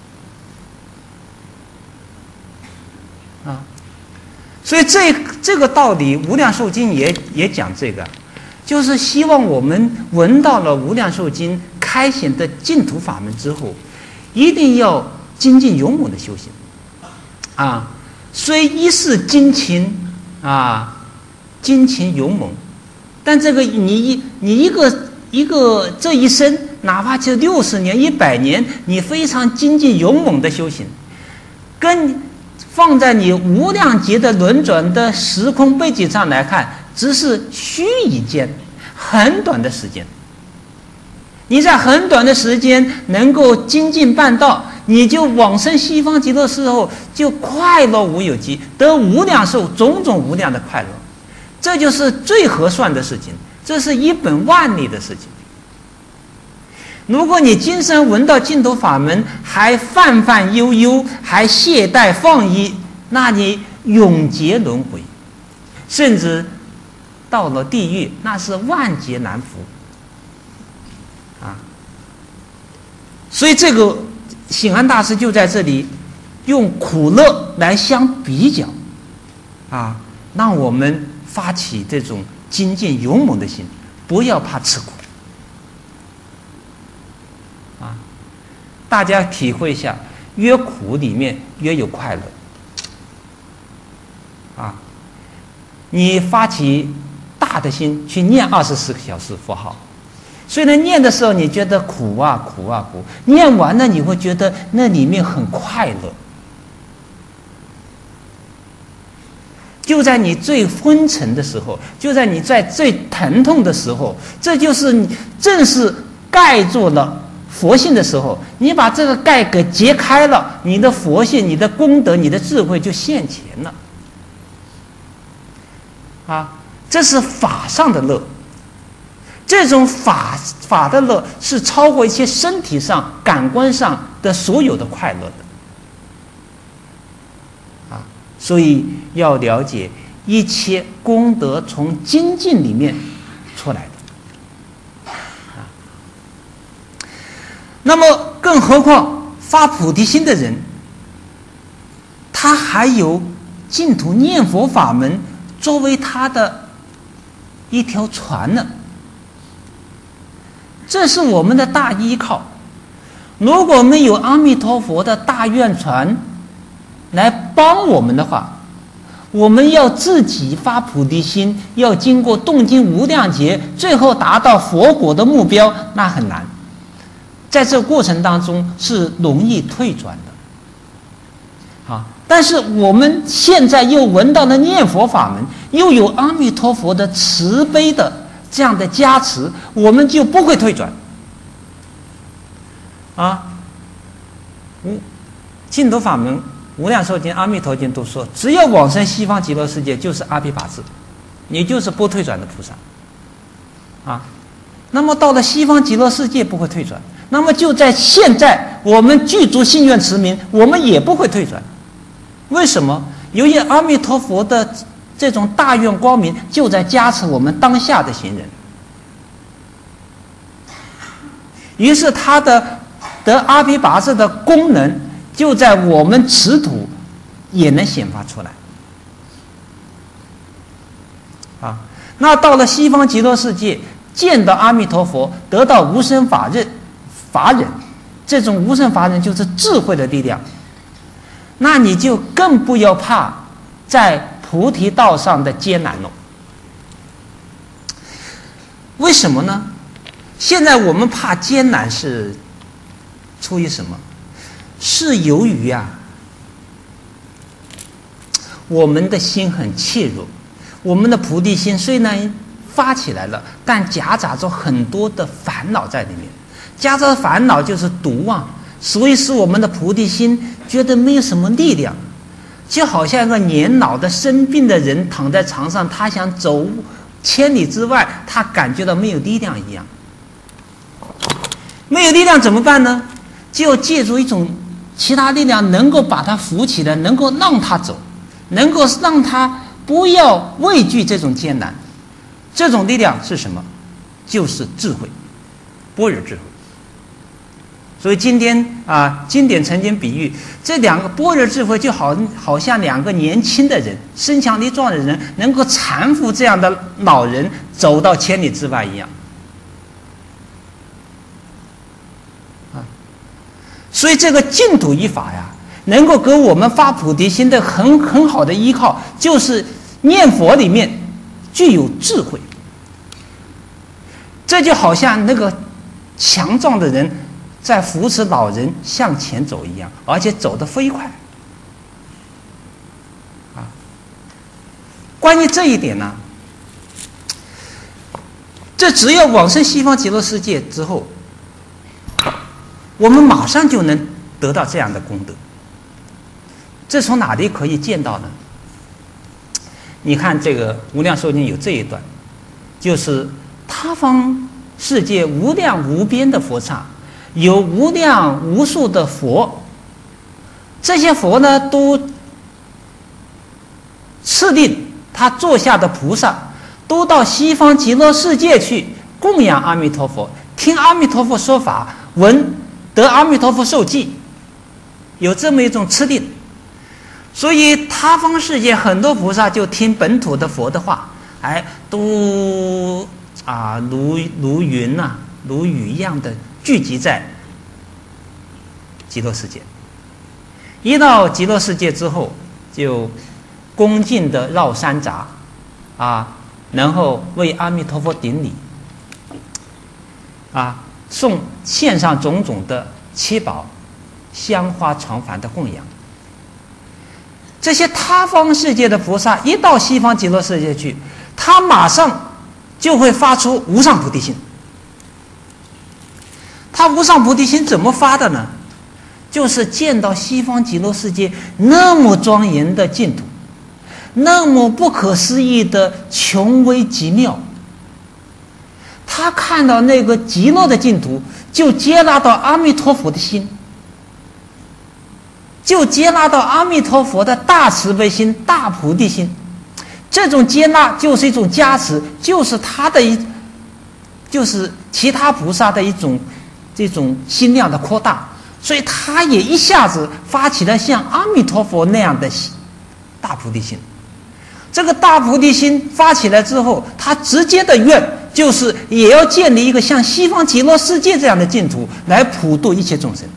啊，所以这个道理，《无量寿经》也讲这个，就是希望我们闻到了《无量寿经》开显的净土法门之后，一定要精进勇猛的修行。啊，虽一世精勤啊，精勤勇猛，但这个你一个这一生，哪怕就60年、100年，你非常精进勇猛的修行，跟放在你无量劫的轮转的时空背景上来看，只是须臾间，很短的时间。你在很短的时间能够精进办道，你就往生西方极乐世后，就快乐无有极，得无量寿，种种无量的快乐。这就是最合算的事情，这是一本万利的事情。如果你今生闻到净土法门，还泛泛悠悠，还懈怠放逸，那你永劫轮回，甚至到了地狱，那是万劫难伏啊！所以这个醒安大师就在这里用苦乐来相比较啊，让我们发起这种精进勇猛的心，不要怕吃苦。大家体会一下，越苦里面越有快乐啊！你发起大的心去念24个小时佛号，虽然念的时候你觉得苦啊苦啊苦，念完了你会觉得那里面很快乐。就在你最昏沉的时候，就在你在最疼痛的时候，这就是你正是盖住了佛性的时候，你把这个盖给揭开了，你的佛性、你的功德、你的智慧就现前了啊！这是法上的乐，这种法的乐是超过一些身体上、感官上的所有的快乐的啊！所以要了解，一切功德从精进里面出来的。那么，更何况发菩提心的人，他还有净土念佛法门作为他的一条船呢。这是我们的大依靠。如果没有阿弥陀佛的大愿船来帮我们的话，我们要自己发菩提心，要经过动经无量劫，最后达到佛果的目标，那很难。在这个过程当中是容易退转的，啊！但是我们现在又闻到了念佛法门，又有阿弥陀佛的慈悲的这样的加持，我们就不会退转，啊！净土法门、无量寿经、阿弥陀经都说，只要往生西方极乐世界，就是阿毗跋致，你就是不退转的菩萨，啊！那么到了西方极乐世界不会退转。那么就在现在，我们具足信愿持名，我们也不会退转。为什么？由于阿弥陀佛的这种大愿光明，就在加持我们当下的行人。于是他的得阿毗跋致的功能，就在我们此土也能显发出来。啊，那到了西方极乐世界，见到阿弥陀佛，得到无生法忍。这种无生法忍就是智慧的力量，那你就更不要怕在菩提道上的艰难了。为什么呢？现在我们怕艰难是出于什么？是由于我们的心很怯弱，我们的菩提心虽然发起来了，但夹杂着很多的烦恼在里面。夹杂烦恼就是毒啊， 所以使我们的菩提心觉得没有什么力量，就好像一个年老的生病的人躺在床上，他想走千里之外，他感觉到没有力量一样。没有力量怎么办呢？就借助一种其他力量，能够把他扶起来，能够让他走，能够让他不要畏惧这种艰难。这种力量是什么？就是智慧，般若智慧。所以今天经典曾经比喻这两个般若智慧，就好像两个年轻的人，身强力壮的人，能够搀扶这样的老人走到千里之外一样。所以这个净土一法呀，能够给我们发菩提心的很好的依靠，就是念佛里面具有智慧。这就好像那个强壮的人在扶持老人向前走一样，而且走得飞快。关于这一点呢，这只要往生西方极乐世界之后，我们马上就能得到这样的功德。这从哪里可以见到呢？你看这个《无量寿经》有这一段，就是他方世界无量无边的佛刹，有无量无数的佛，这些佛呢都次第他座下的菩萨都到西方极乐世界去供养阿弥陀佛，听阿弥陀佛说法，闻得阿弥陀佛受记，有这么一种次第。所以他方世界很多菩萨就听本土的佛的话，都如云如雨一样的聚集在极乐世界。一到极乐世界之后，就恭敬的绕山匝然后为阿弥陀佛顶礼献上种种的七宝香花床幡的供养。这些他方世界的菩萨一到西方极乐世界去，他马上就会发出无上菩提心。他无上菩提心怎么发的呢？就是见到西方极乐世界那么庄严的净土，那么不可思议的穷微极妙，他看到那个极乐的净土，就接纳到阿弥陀佛的心，就接纳到阿弥陀佛的大慈悲心、大菩提心。这种接纳就是一种加持，就是就是其他菩萨的这种心量的扩大，所以他也一下子发起了像阿弥陀佛那样的大菩提心。这个大菩提心发起来之后，他直接的愿就是也要建立一个像西方极乐世界这样的净土，来普度一切众生。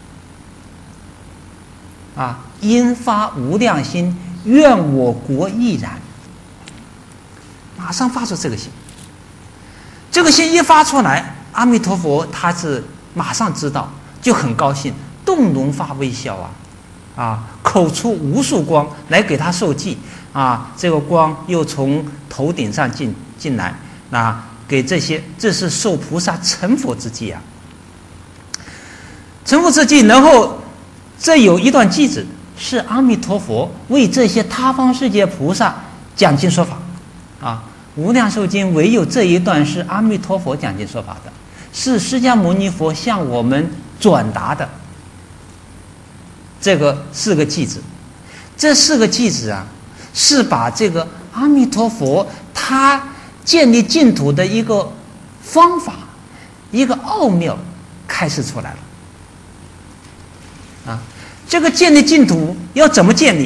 因发无量心，愿我国亦然。马上发出这个心，这个心一发出来，阿弥陀佛他是马上知道，就很高兴，动容发微笑口出无数光来给他受记这个光又从头顶上进来，给这是受菩萨成佛之际成佛之际。然后这有一段偈子是阿弥陀佛为这些他方世界菩萨讲经说法无量寿经唯有这一段是阿弥陀佛讲经说法的，是释迦牟尼佛向我们转达的。这个4个偈子，这4个偈子是把这个阿弥陀佛他建立净土的一个方法、一个奥妙开示出来了这个建立净土要怎么建立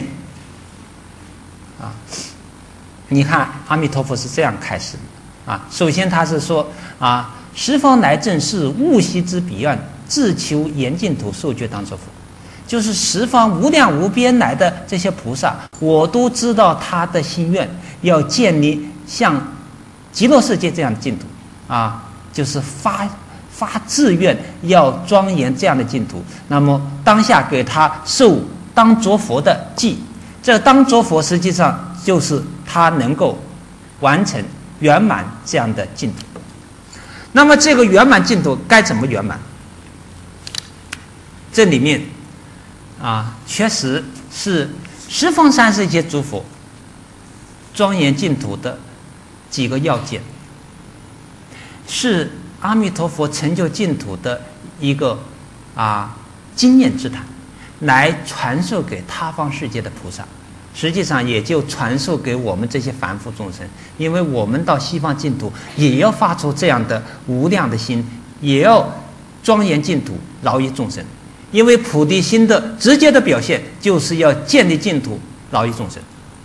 你看阿弥陀佛是这样开始首先他是说十方来正是悟悉之彼岸，自求严净土受觉当作佛。就是十方无量无边来的这些菩萨，我都知道他的心愿，要建立像极乐世界这样的净土就是发志愿要庄严这样的净土。那么当下给他受当作佛的记，这当作佛实际上就是他能够完成圆满这样的净土。那么这个圆满净土该怎么圆满？ 这里面确实是十方三世一切诸佛庄严净土的几个要件，是阿弥陀佛成就净土的一个经验之谈，来传授给他方世界的菩萨，实际上也就传授给我们这些凡夫众生，因为我们到西方净土也要发出这样的无量的心，也要庄严净土，饶益众生。因为菩提心的直接的表现就是要建立净土，饶益众生。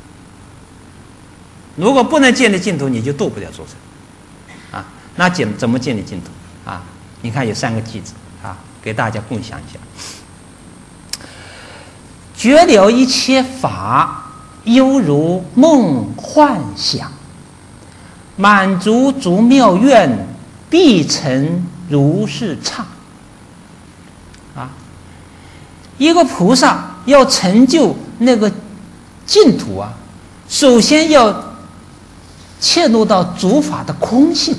如果不能建立净土，你就度不了众生那怎么建立净土你看有3个句子给大家共享一下。觉了一切法，犹如梦幻想，满足足妙愿，必成如是刹。一个菩萨要成就那个净土首先要切入到诸法的空性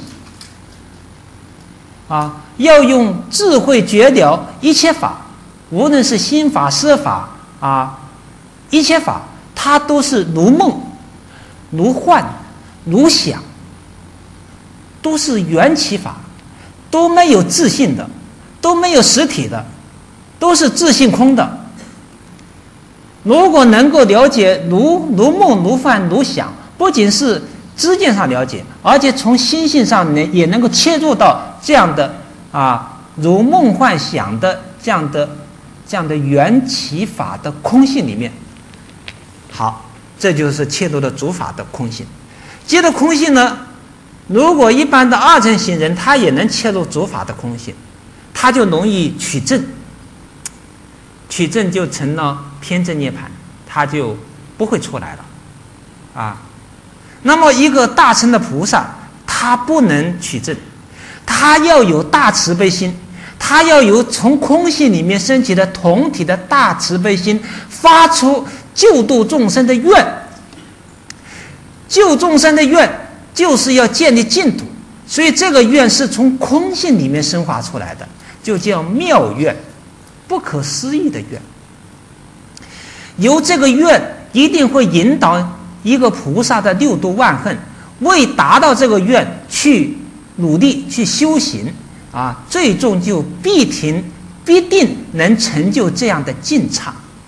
要用智慧觉了一切法，无论是心法、色法一切法，它都是如梦、如幻、如想，都是缘起法，都没有自性的，都没有实体的，都是自性空的。如果能够了解如梦、如幻、如想，不仅是知见上了解，而且从心性上也能够切入到这样的如梦幻想的这样的缘起法的空性里面。好，这就是切入了诸法的空性。接着空性呢，如果一般的二乘行人，他也能切入诸法的空性，他就容易取证，取证就成了偏正涅槃，他就不会出来了那么一个大乘的菩萨，他不能取证，他要有大慈悲心，他要有从空性里面升起的同体的大慈悲心，发出救度众生的愿。救众生的愿就是要建立净土，所以这个愿是从空性里面生发出来的，就叫妙愿，不可思议的愿。由这个愿一定会引导一个菩萨的六度万恨，为达到这个愿去努力去修行最终就必定能成就这样的净刹。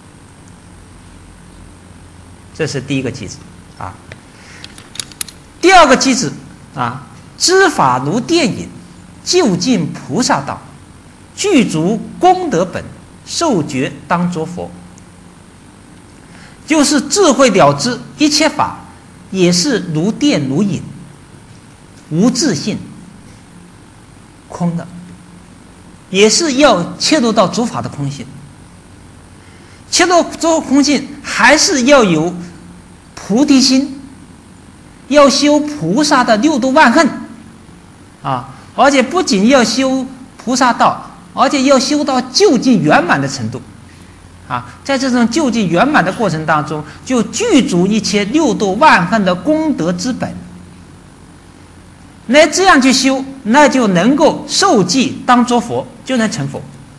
这是第一个机制第二个机制知法如电影，就近菩萨道，具足功德本，受觉当作佛。就是智慧了知一切法也是如电如影，无自性，空的，也是要切入到诸法的空性。切入诸法空性还是要有菩提心，要修菩萨的六度万恨而且不仅要修菩萨道，而且要修到究竟圆满的程度在这种究竟圆满的过程当中，就具足一切六度万恨的功德之本。那这样去修，那就能够受记当作佛，就能成佛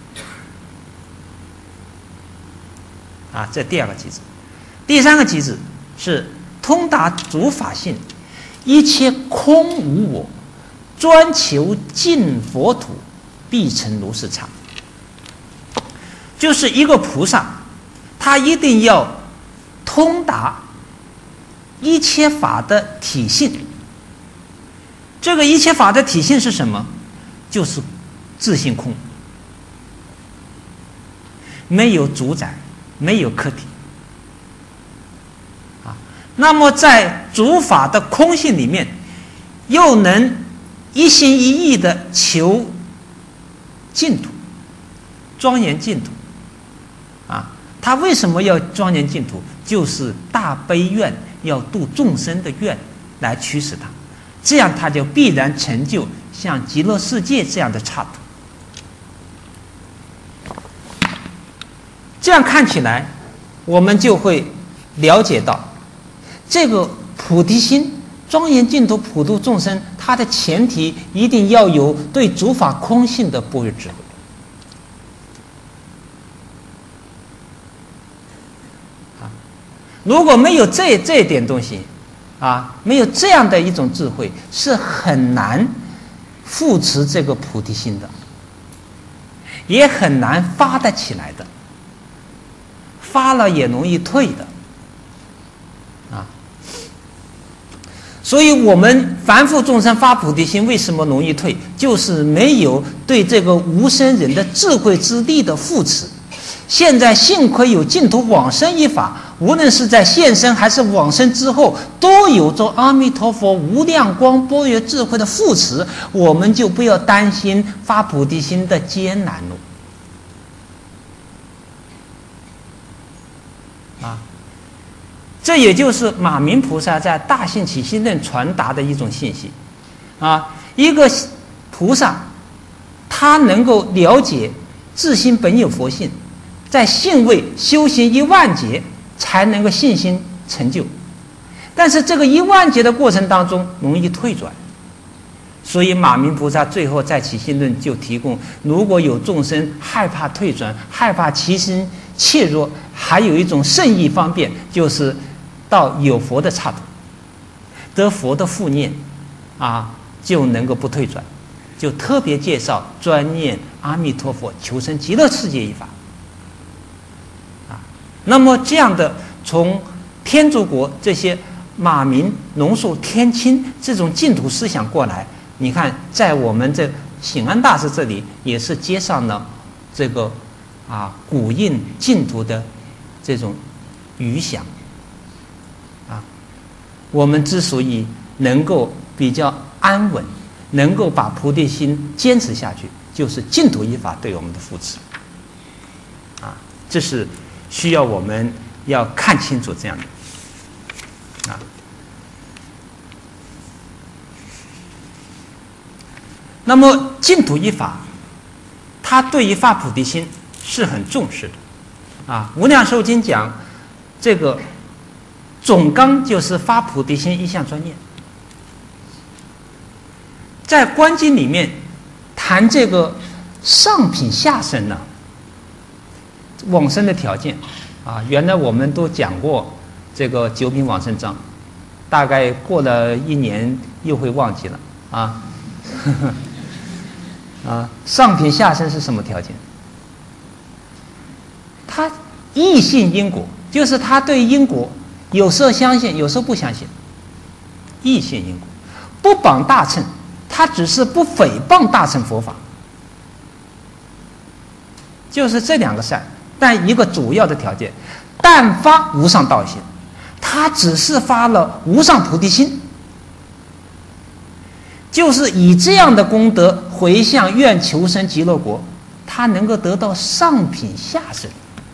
这第二个机制。第三个机制是通达诸法性，一切空无我，专求净佛土，必成如是刹。就是一个菩萨，他一定要通达一切法的体性。这个一切法的体性是什么？就是自性空，没有主宰，没有客体那么在诸法的空性里面，又能一心一意的求净土，庄严净土他为什么要庄严净土？就是大悲愿，要度众生的愿来驱使他，这样他就必然成就像极乐世界这样的刹土。这样看起来，我们就会了解到这个菩提心庄严净土普度众生，它的前提一定要有对诸法空性的般若智慧如果没有这一点东西，没有这样的一种智慧，是很难扶持这个菩提心的，也很难发得起来的，发了也容易退的，所以我们凡夫众生发菩提心为什么容易退，就是没有对这个无生人的智慧之力的扶持。现在幸亏有净土往生一法，无论是在现生还是往生之后，都有着阿弥陀佛无量光般若智慧的扶持，我们就不要担心发菩提心的艰难了。这也就是马明菩萨在《大信起信论》传达的一种信息。一个菩萨，他能够了解自心本有佛性，在信位修行10000劫，才能够信心成就。但是这个10000劫的过程当中，容易退转。所以马明菩萨最后在起信论就提供，如果有众生害怕退转，害怕其心怯弱，还有一种圣意方便，就是到有佛的刹土，得佛的护念，就能够不退转。就特别介绍专念阿弥陀佛求生极乐世界一法。那么这样的从天竺国这些马明龙树天亲这种净土思想过来，你看在我们这醒安大师这里也是接上了这个古印净土的这种余响。我们之所以能够比较安稳，能够把菩提心坚持下去，就是净土一法对我们的扶持。这是需要我们要看清楚这样的。那么净土一法，它对于发菩提心是很重视的。无量寿经讲这个总纲就是发菩提心一向专念。在观经里面谈这个上品下生呢，往生的条件原来我们都讲过这个9品往生章，大概过了1年又会忘记了上品下生是什么条件？他异信因果，就是他对因果有时候相信，有时候不相信，异信因果。不绑大乘，他只是不诽谤大乘佛法，就是这2个善。但一个主要的条件，但发无上道心，他只是发了无上菩提心，就是以这样的功德回向愿求生极乐国，他能够得到上品下生。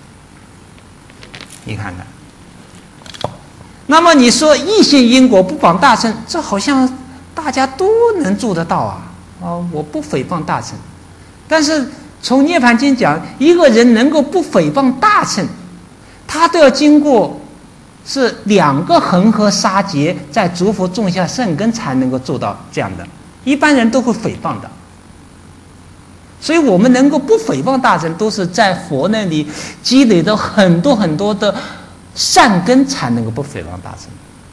你看看，那么你说异信因果不绑大乘，这好像大家都能做得到我不诽谤大乘，但是从涅槃经讲，一个人能够不诽谤大乘，他都要经过是2个恒河沙劫，在诸佛种下善根才能够做到这样的，一般人都会诽谤的。所以我们能够不诽谤大乘，都是在佛那里积累的很多很多的善根，才能够不诽谤大乘。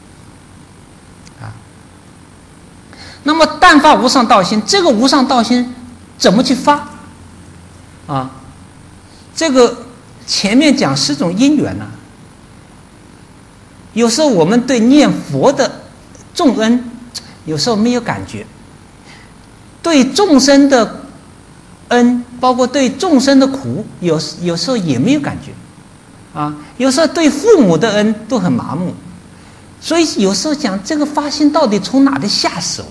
那么但发无上道心，这个无上道心怎么去发？这个前面讲10种因缘有时候我们对念佛的重恩，有时候没有感觉，对众生的恩，包括对众生的苦，有时候也没有感觉有时候对父母的恩都很麻木，所以有时候讲这个发心到底从哪里下手，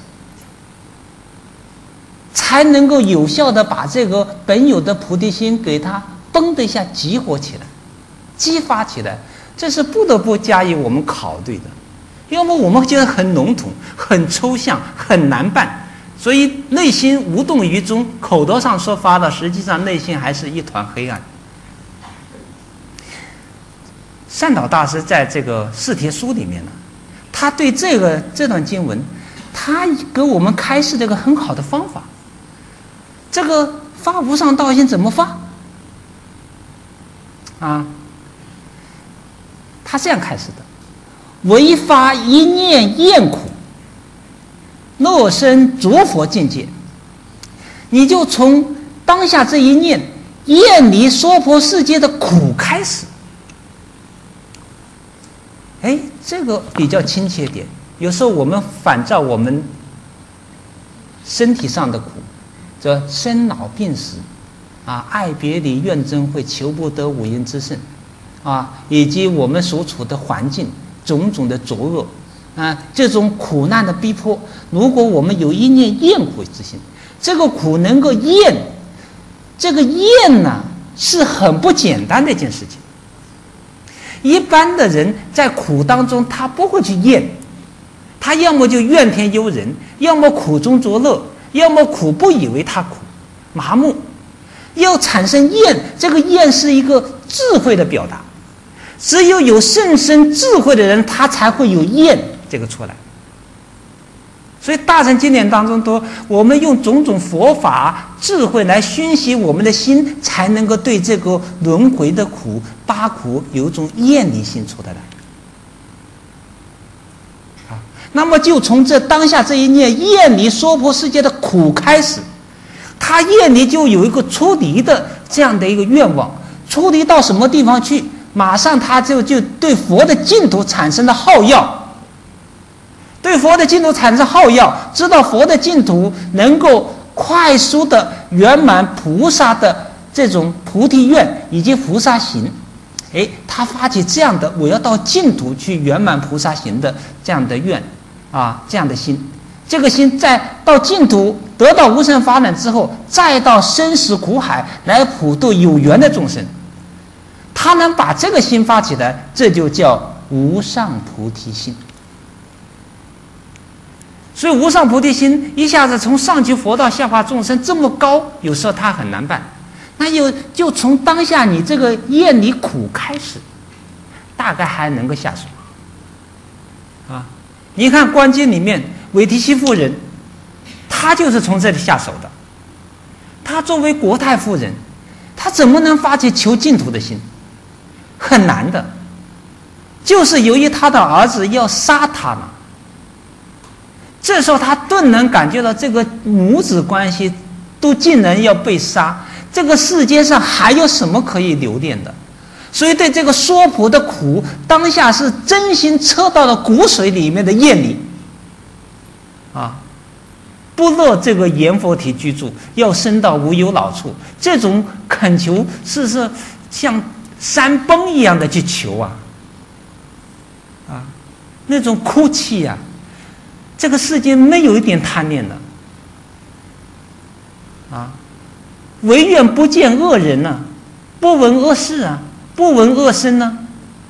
才能够有效的把这个本有的菩提心给它嘣的一下激活起来，激发起来，这是不得不加以我们考虑的。要么我们觉得很笼统、很抽象、很难办，所以内心无动于衷，口头上说发了，实际上内心还是一团黑暗。善导大师在这个《四帖书》里面他对这段经文，他给我们开示这个很好的方法。这个发无上道心怎么发？ 他这样开始的：唯发一念厌苦，若生诸佛境界。你就从当下这一念厌离娑婆世界的苦开始。哎，这个比较亲切点。有时候我们反照我们身体上的苦，这生老病死啊，爱别离怨憎会，求不得五阴之胜啊，以及我们所处的环境种种的浊恶啊，这种苦难的逼迫，如果我们有一念厌苦之心，这个苦能够厌，这个厌呢是很不简单的一件事情。一般的人在苦当中，他不会去厌，他要么就怨天尤人，要么苦中作乐，要么苦不以为他苦，麻木。要产生厌，这个厌是一个智慧的表达，只有甚深智慧的人，他才会有厌这个出来。所以大乘经典当中都，我们用种种佛法智慧来熏习我们的心，才能够对这个轮回的苦八苦有一种厌离心出得来。那么就从这当下这一念厌离娑婆世界的苦开始，他厌离就有一个出离的这样的一个愿望，出离到什么地方去，马上他就对佛的净土产生了好要。对佛的净土产生好要，知道佛的净土能够快速的圆满菩萨的这种菩提愿以及菩萨行，他发起这样的我要到净土去圆满菩萨行的这样的愿啊，这样的心，这个心在到净土得到无上法忍之后，再到生死苦海来普度有缘的众生，他能把这个心发起来，这就叫无上菩提心。所以无上菩提心一下子从上求佛道下化众生这么高，有时候他很难办。那就从当下你这个厌离苦开始，大概还能够下手啊。你看观经里面韦提希夫人，她就是从这里下手的。她作为国太夫人，她怎么能发起求净土的心？很难的，就是由于她的儿子要杀她嘛。这时候他顿能感觉到这个母子关系都竟然要被杀，这个世界上还有什么可以留恋的？所以对这个娑婆的苦，当下是真心彻到了骨髓里面的厌离啊！不乐这个阎浮提居住，要升到无有老处，这种恳求是像山崩一样的去求啊！那种哭泣啊！这个世界没有一点贪念的唯愿不见恶人啊，不闻恶事啊，不闻恶声啊。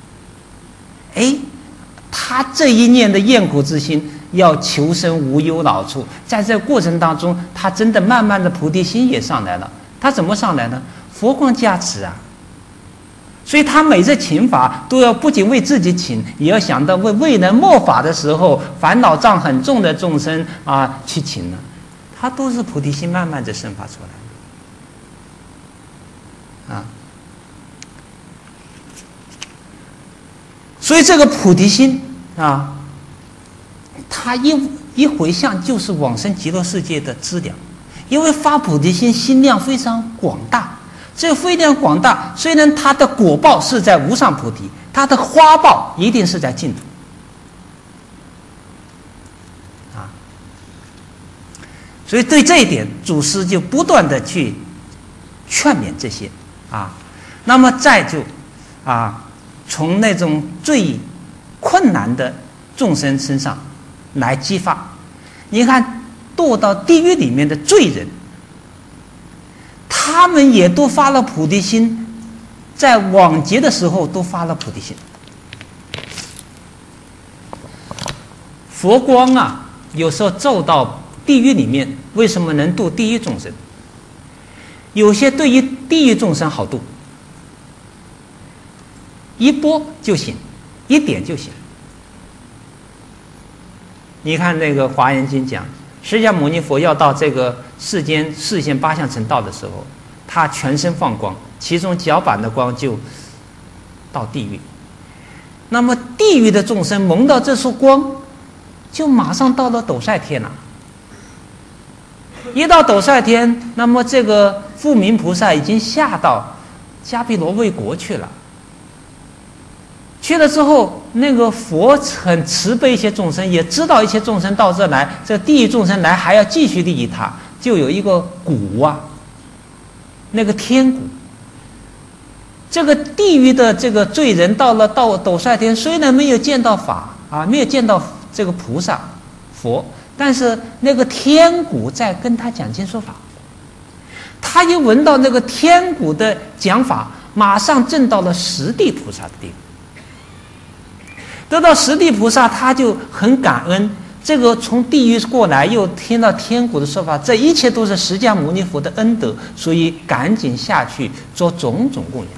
他这一念的厌苦之心，要求生无有老处，在这个过程当中，他真的慢慢的菩提心也上来了。他怎么上来呢？佛光加持啊！所以他每次请法都要不仅为自己请，也要想到为未能末法的时候烦恼障很重的众生去请呢。他都是菩提心慢慢的生发出来所以这个菩提心他一回向就是往生极乐世界的资粮，因为发菩提心心量非常广大。这个非常广大，虽然它的果报是在无上菩提，它的花报一定是在净土所以对这一点，祖师就不断的去劝勉这些那么再就从那种最困难的众生身上来激发。你看堕到地狱里面的罪人，他们也都发了菩提心，在往劫的时候都发了菩提心。佛光有时候照到地狱里面，为什么能度地狱众生？有些对于地狱众生好度，一波就行，一点就行。你看那个《华严经》讲，释迦牟尼佛要到这个世间示现八相成道的时候，他全身放光，其中脚板的光就到地狱。 那么地狱的众生蒙到这束光，就马上到了斗率天了。一到斗率天，那么这个复明菩萨已经下到迦毗罗卫国去了。去了之后，那个佛很慈悲一些众生，也知道一些众生到这来，这地狱众生来还要继续利益他，就有一个鼓啊，那个天鼓。这个地狱的这个罪人到斗率天，虽然没有见到法啊，没有见到这个菩萨佛，但是那个天鼓在跟他讲经说法，他一闻到那个天鼓的讲法，马上证到了十地菩萨的地位。得到十地菩萨，他就很感恩，这个从地狱过来又听到天鼓的说法，这一切都是释迦牟尼佛的恩德，所以赶紧下去做种种供养。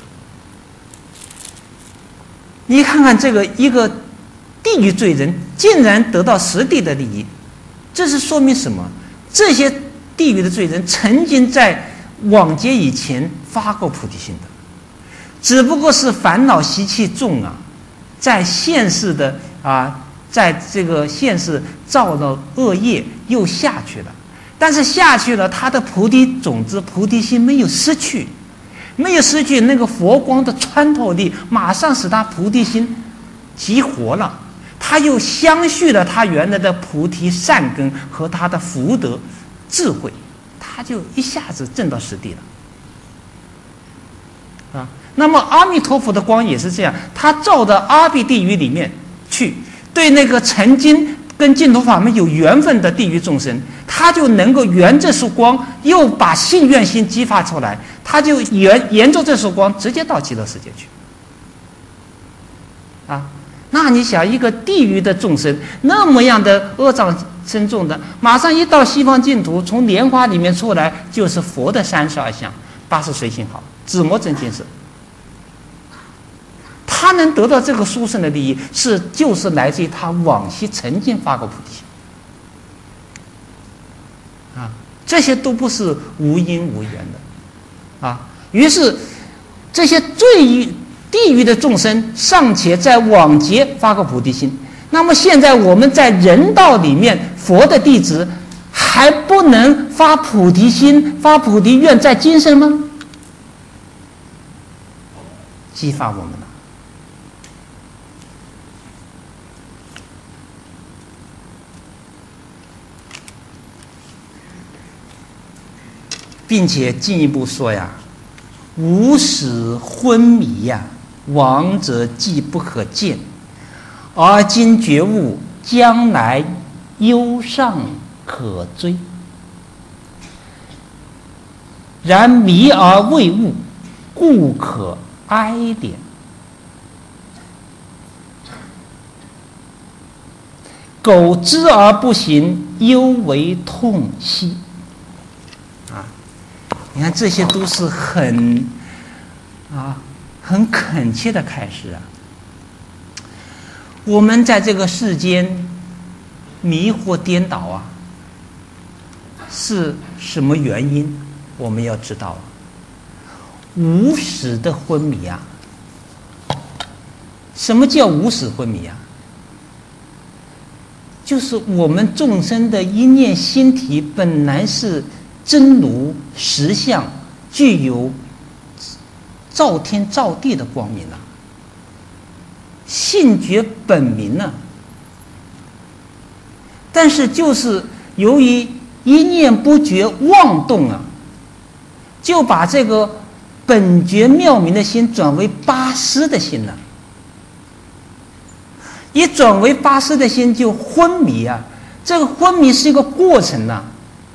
你看看这个一个地狱罪人竟然得到十地的利益，这是说明什么？这些地狱的罪人曾经在往劫以前发过菩提心的，只不过是烦恼习气重啊，在现世的在这个现世造了恶业又下去了，但是下去了，他的菩提种子、菩提心没有失去，没有失去那个佛光的穿透力，马上使他菩提心激活了，他又相续了他原来的菩提善根和他的福德智慧，他就一下子证到十地了啊。那么阿弥陀佛的光也是这样，他照到阿鼻地狱里面去，对那个曾经跟净土法门有缘分的地狱众生，他就能够缘这束光，又把信愿心激发出来，他就沿着这束光直接到极乐世界去啊。那你想，一个地狱的众生那么样的恶障深重的，马上一到西方净土，从莲花里面出来就是佛的32相，80随行好，紫磨真金色。他能得到这个殊胜的利益，就是来自于他往昔曾经发过菩提心啊，这些都不是无因无缘的啊。于是这些地狱的众生尚且在往劫发过菩提心，那么现在我们在人道里面，佛的弟子还不能发菩提心、发菩提愿在今生吗？激发我们了。并且进一步说呀，无始昏迷呀，亡者既不可见，而今觉悟，将来忧尚可追。然迷而未悟，故可哀怜。苟知而不行，犹为痛惜。你看，这些都是很恳切的开示啊。我们在这个世间迷惑颠倒啊，是什么原因？我们要知道啊。无始的昏迷啊，什么叫无始昏迷啊？就是我们众生的一念心体本来是真如实相，具有照天照地的光明啊，性觉本明啊。但是就是由于一念不觉妄动啊，就把这个本觉妙明的心转为八识的心了。一转为八识的心就昏迷啊，这个昏迷是一个过程呐。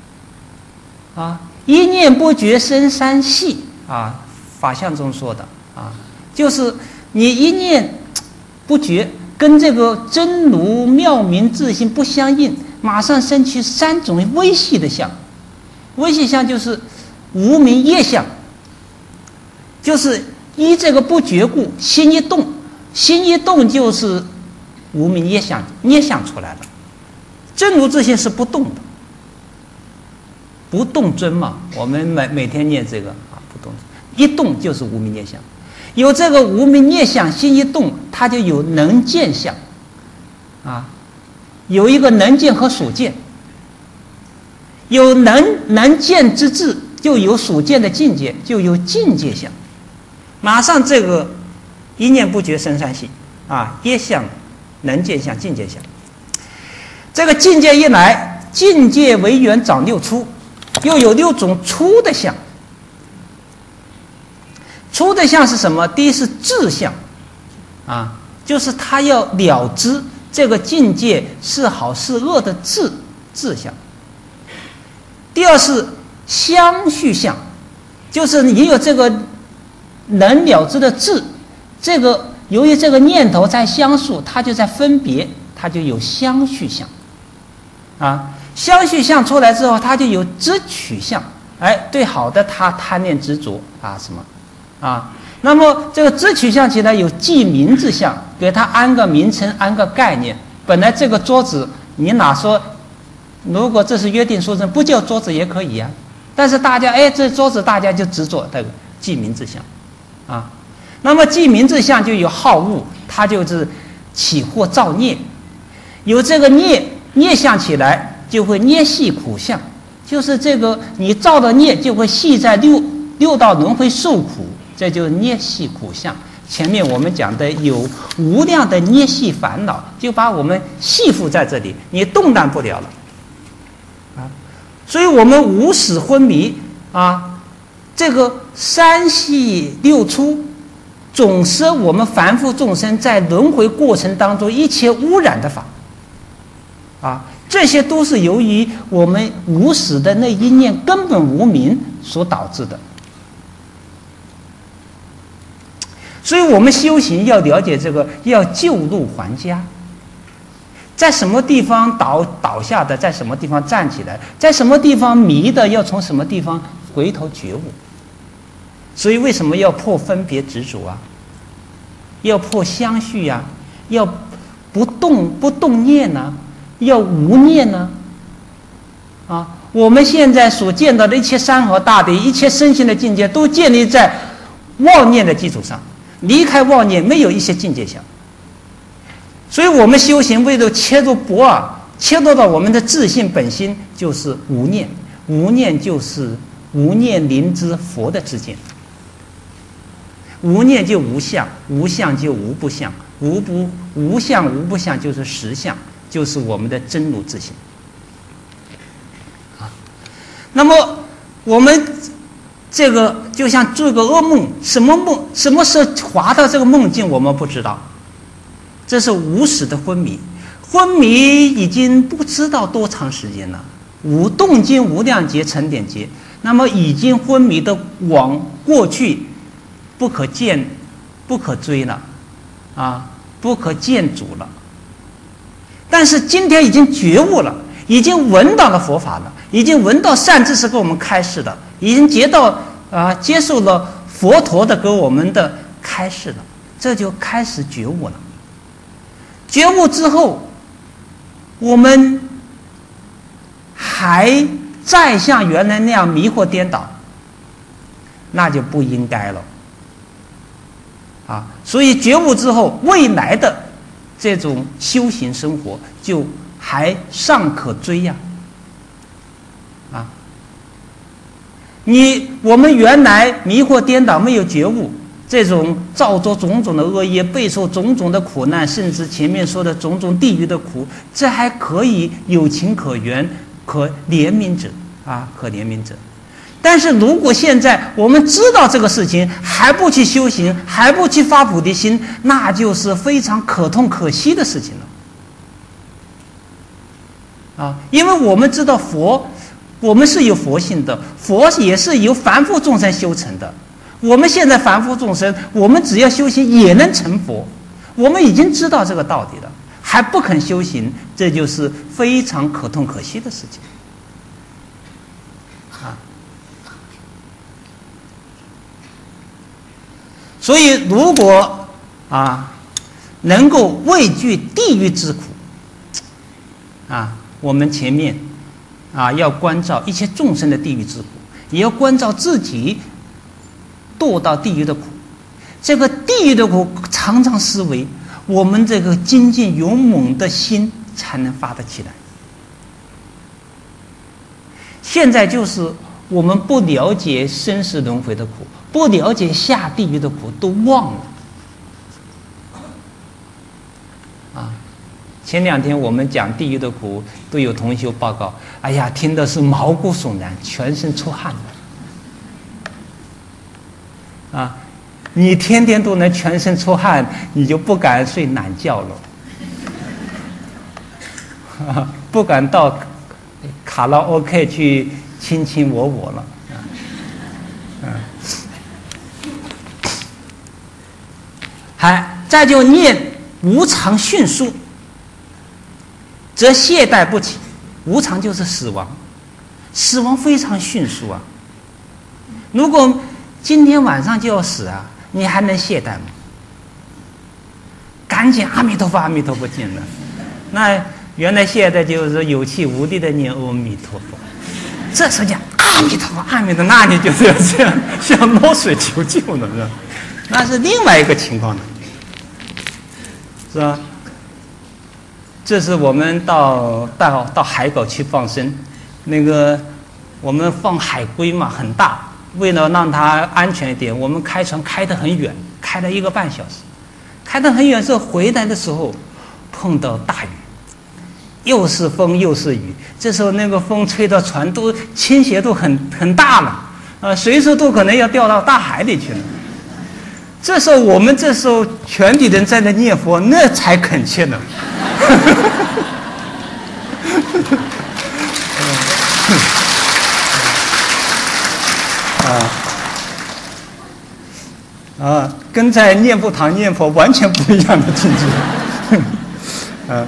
一念不觉生三系啊，法相中说的啊，就是你一念不觉跟这个真如妙明自性不相应，马上生起3种微细的相。微细相就是无明业相，就是依这个不觉故，心一动，心一动就是无明业相出来了。真如自性是不动的。不动尊嘛，我们每天念这个啊，不动，一动就是无明业相。 有这个无明业相，心一动，它就有能见相，啊，有一个能见和所见，有能见之智，就有所见的境界，就有境界相。马上这个一念不觉生三系啊，业相、能见相、境界相。这个境界一来，境界为缘长六出，又有6种出的相。出的相是什么？第一是智相，啊，就是他要了知这个境界是好是恶的智相。第二是相续相，就是你有这个能了知的智，这个由于这个念头在相续，它就在分别，它就有相续相，啊，相续相出来之后，它就有知取相，哎，对好的它贪念执着啊什么。啊，那么这个知取相起来有记名字相，给它安个名称，安个概念。本来这个桌子，你哪说，如果这是约定俗成，不叫桌子也可以啊。但是大家，哎，这桌子大家就执着这个记名字相，啊，那么记名字相就有好恶，它就是起惑造孽，有这个孽相起来，就会孽系苦相，就是这个你造的孽就会系在六道轮回受苦。这就是孽系苦相。前面我们讲的有无量的孽系烦恼，就把我们系缚在这里，你动弹不了了，啊！所以我们无始昏迷啊，这个三系六出，总是我们凡夫众生在轮回过程当中一切污染的法，啊，这些都是由于我们无始的那一念根本无明所导致的。所以我们修行要了解这个，要救路还家，在什么地方倒下的，在什么地方站起来，在什么地方迷的，要从什么地方回头觉悟。所以为什么要破分别执着啊？要破相续啊？要不动念呢？要无念呢？啊，我们现在所见到的一切山河大地，一切身心的境界，都建立在妄念的基础上。离开妄念，没有一些境界相。所以我们修行为了切入不二，切入到我们的自性本心，就是无念。无念就是无念灵知佛的知见。无念就无相，无相就无不相，无相无不相就是实相，就是我们的真如自性。啊，那么我们这个就像做个噩梦，什么时候滑到这个梦境我们不知道，这是无始的昏迷。昏迷已经不知道多长时间了，动经无量劫成点劫，那么已经昏迷的往过去不可见不可追了，啊，不可见主了。但是今天已经觉悟了，已经闻到了佛法了，已经闻到善知识给我们开示了，已经接受了佛陀的给我们的开示了，这就开始觉悟了。觉悟之后，我们还再像原来那样迷惑颠倒，那就不应该了。啊，所以觉悟之后，未来的这种修行生活就还尚可追呀。我们原来迷惑颠倒，没有觉悟，这种造作种种的恶业，备受种种的苦难，甚至前面说的种种地狱的苦，这还可以有情可原，可怜悯者啊，可怜悯者。但是如果现在我们知道这个事情，还不去修行，还不去发菩提心，那就是非常可痛可惜的事情了。啊，因为我们知道佛，我们是有佛性的，佛也是由凡夫众生修成的。我们现在凡夫众生，我们只要修行也能成佛。我们已经知道这个道理了，还不肯修行，这就是非常可痛可惜的事情。啊，所以如果能够畏惧地狱之苦，我们前面要关照一切众生的地狱之苦，也要关照自己堕到地狱的苦。 这个地狱的苦常常思维，我们这个精进勇猛的心才能发得起来。现在就是我们不了解生死轮回的苦，不了解下地狱的苦，都忘了。前2天我们讲地狱的苦，都有同学报告，哎呀，听的是毛骨悚然，全身出汗了。你天天都能全身出汗，你就不敢睡懒觉了，不敢到卡拉 OK 去卿卿我我了。再就念无常迅速，则懈怠不起。无常就是死亡，死亡非常迅速啊。如果今天晚上就要死啊，你还能懈怠吗？赶紧阿弥陀佛，阿弥陀佛进了。那原来懈怠就是有气无力的念阿弥陀佛，这时候讲阿弥陀佛，阿弥陀佛，那你就是要这样像落水求救了，是吧？那是另外一个情况了，是吧？这是我们到海口去放生，那个我们放海龟嘛，很大，为了让它安全一点，我们开船开得很远，开了1个半小时，开得很远之后回来的时候碰到大雨，又是风又是雨，这时候那个风吹到船都倾斜度很大了，随时都可能要掉到大海里去了。这时候我们全体人在那念佛，那才恳切呢。跟在念佛堂念佛完全不一样的境界。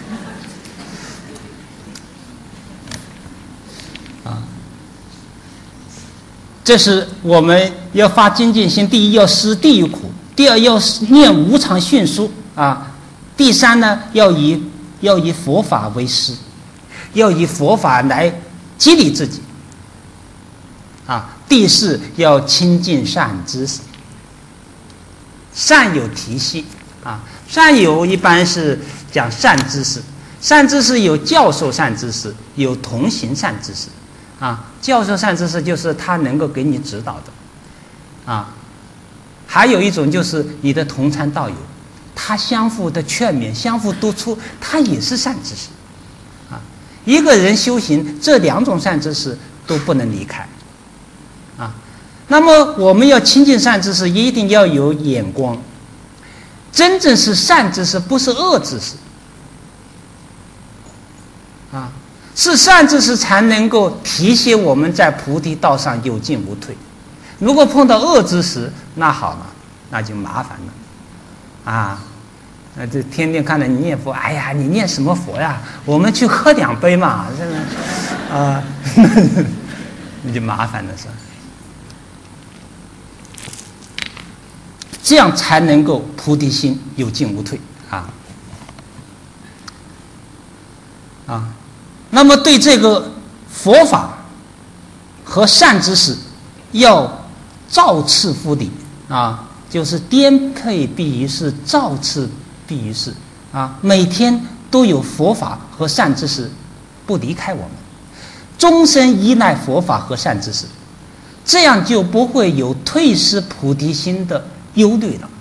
这是我们要发精进心，第一要思地狱苦，第二要念无常迅速啊，第三呢要以佛法为师，要以佛法来激励自己啊。第四要亲近善知识，善有体系啊，善有一般是讲善知识，善知识有教授善知识，有同行善知识。教授善知识就是他能够给你指导的，还有一种就是你的同参道友，他相互的劝勉，相互督促，他也是善知识，一个人修行，这2种善知识都不能离开，那么我们要亲近善知识，一定要有眼光，真正是善知识，不是恶知识，是善知识才能够提携我们在菩提道上有进无退。如果碰到恶知识，那好了，那就麻烦了这天天看着你念佛，哎呀，你念什么佛呀？我们去喝2杯嘛，这个你就麻烦了，是吧？这样才能够菩提心有进无退那么对这个佛法和善知识要照次复礼就是颠沛必于世，照次必于世每天都有佛法和善知识不离开我们，终身依赖佛法和善知识，这样就不会有退失菩提心的忧虑了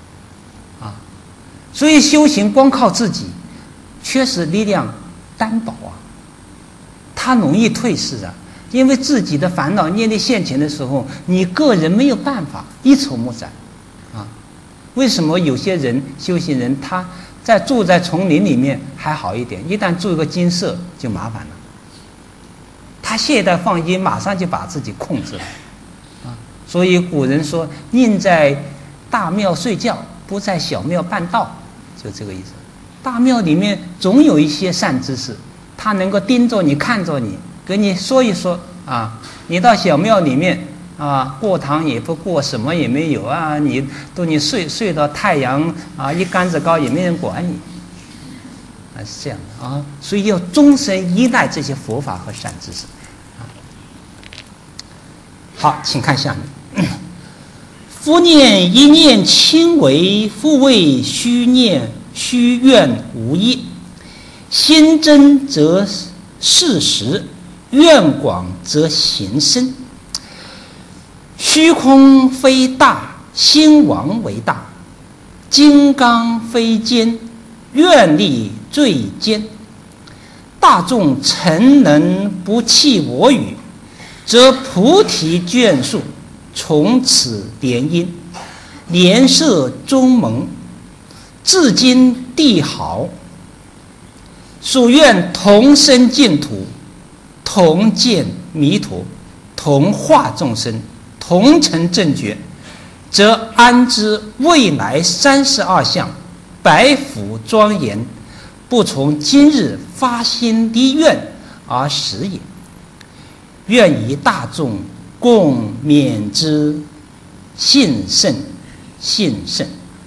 所以修行光靠自己，缺失力量单薄它容易退失因为自己的烦恼业力现前的时候，你个人没有办法一筹莫展为什么有些人修行人他住在丛林里面还好一点，一旦住一个精舍就麻烦了，他懈怠放逸，马上就把自己控制了所以古人说宁在大庙睡觉，不在小庙办道，就这个意思。大庙里面总有一些善知识，他能够盯着你看着你，给你说一说你到小庙里面过堂也不过，什么也没有你睡到太阳一竿子高，也没人管你是这样的所以要终身依赖这些佛法和善知识好，请看下面夫念一念轻为，复谓虚念虚愿无益。心真则事实，愿广则行深。虚空非大，心王为大。金刚非坚，愿力最坚。大众诚能不弃我语，则菩提眷属从此联姻，莲社中盟，至今地好。属愿同生净土，同见弥陀，同化众生，同成正觉，则安知未来32相，百福庄严，不从今日发心立愿而实也。愿以大众共勉之，信甚，信甚。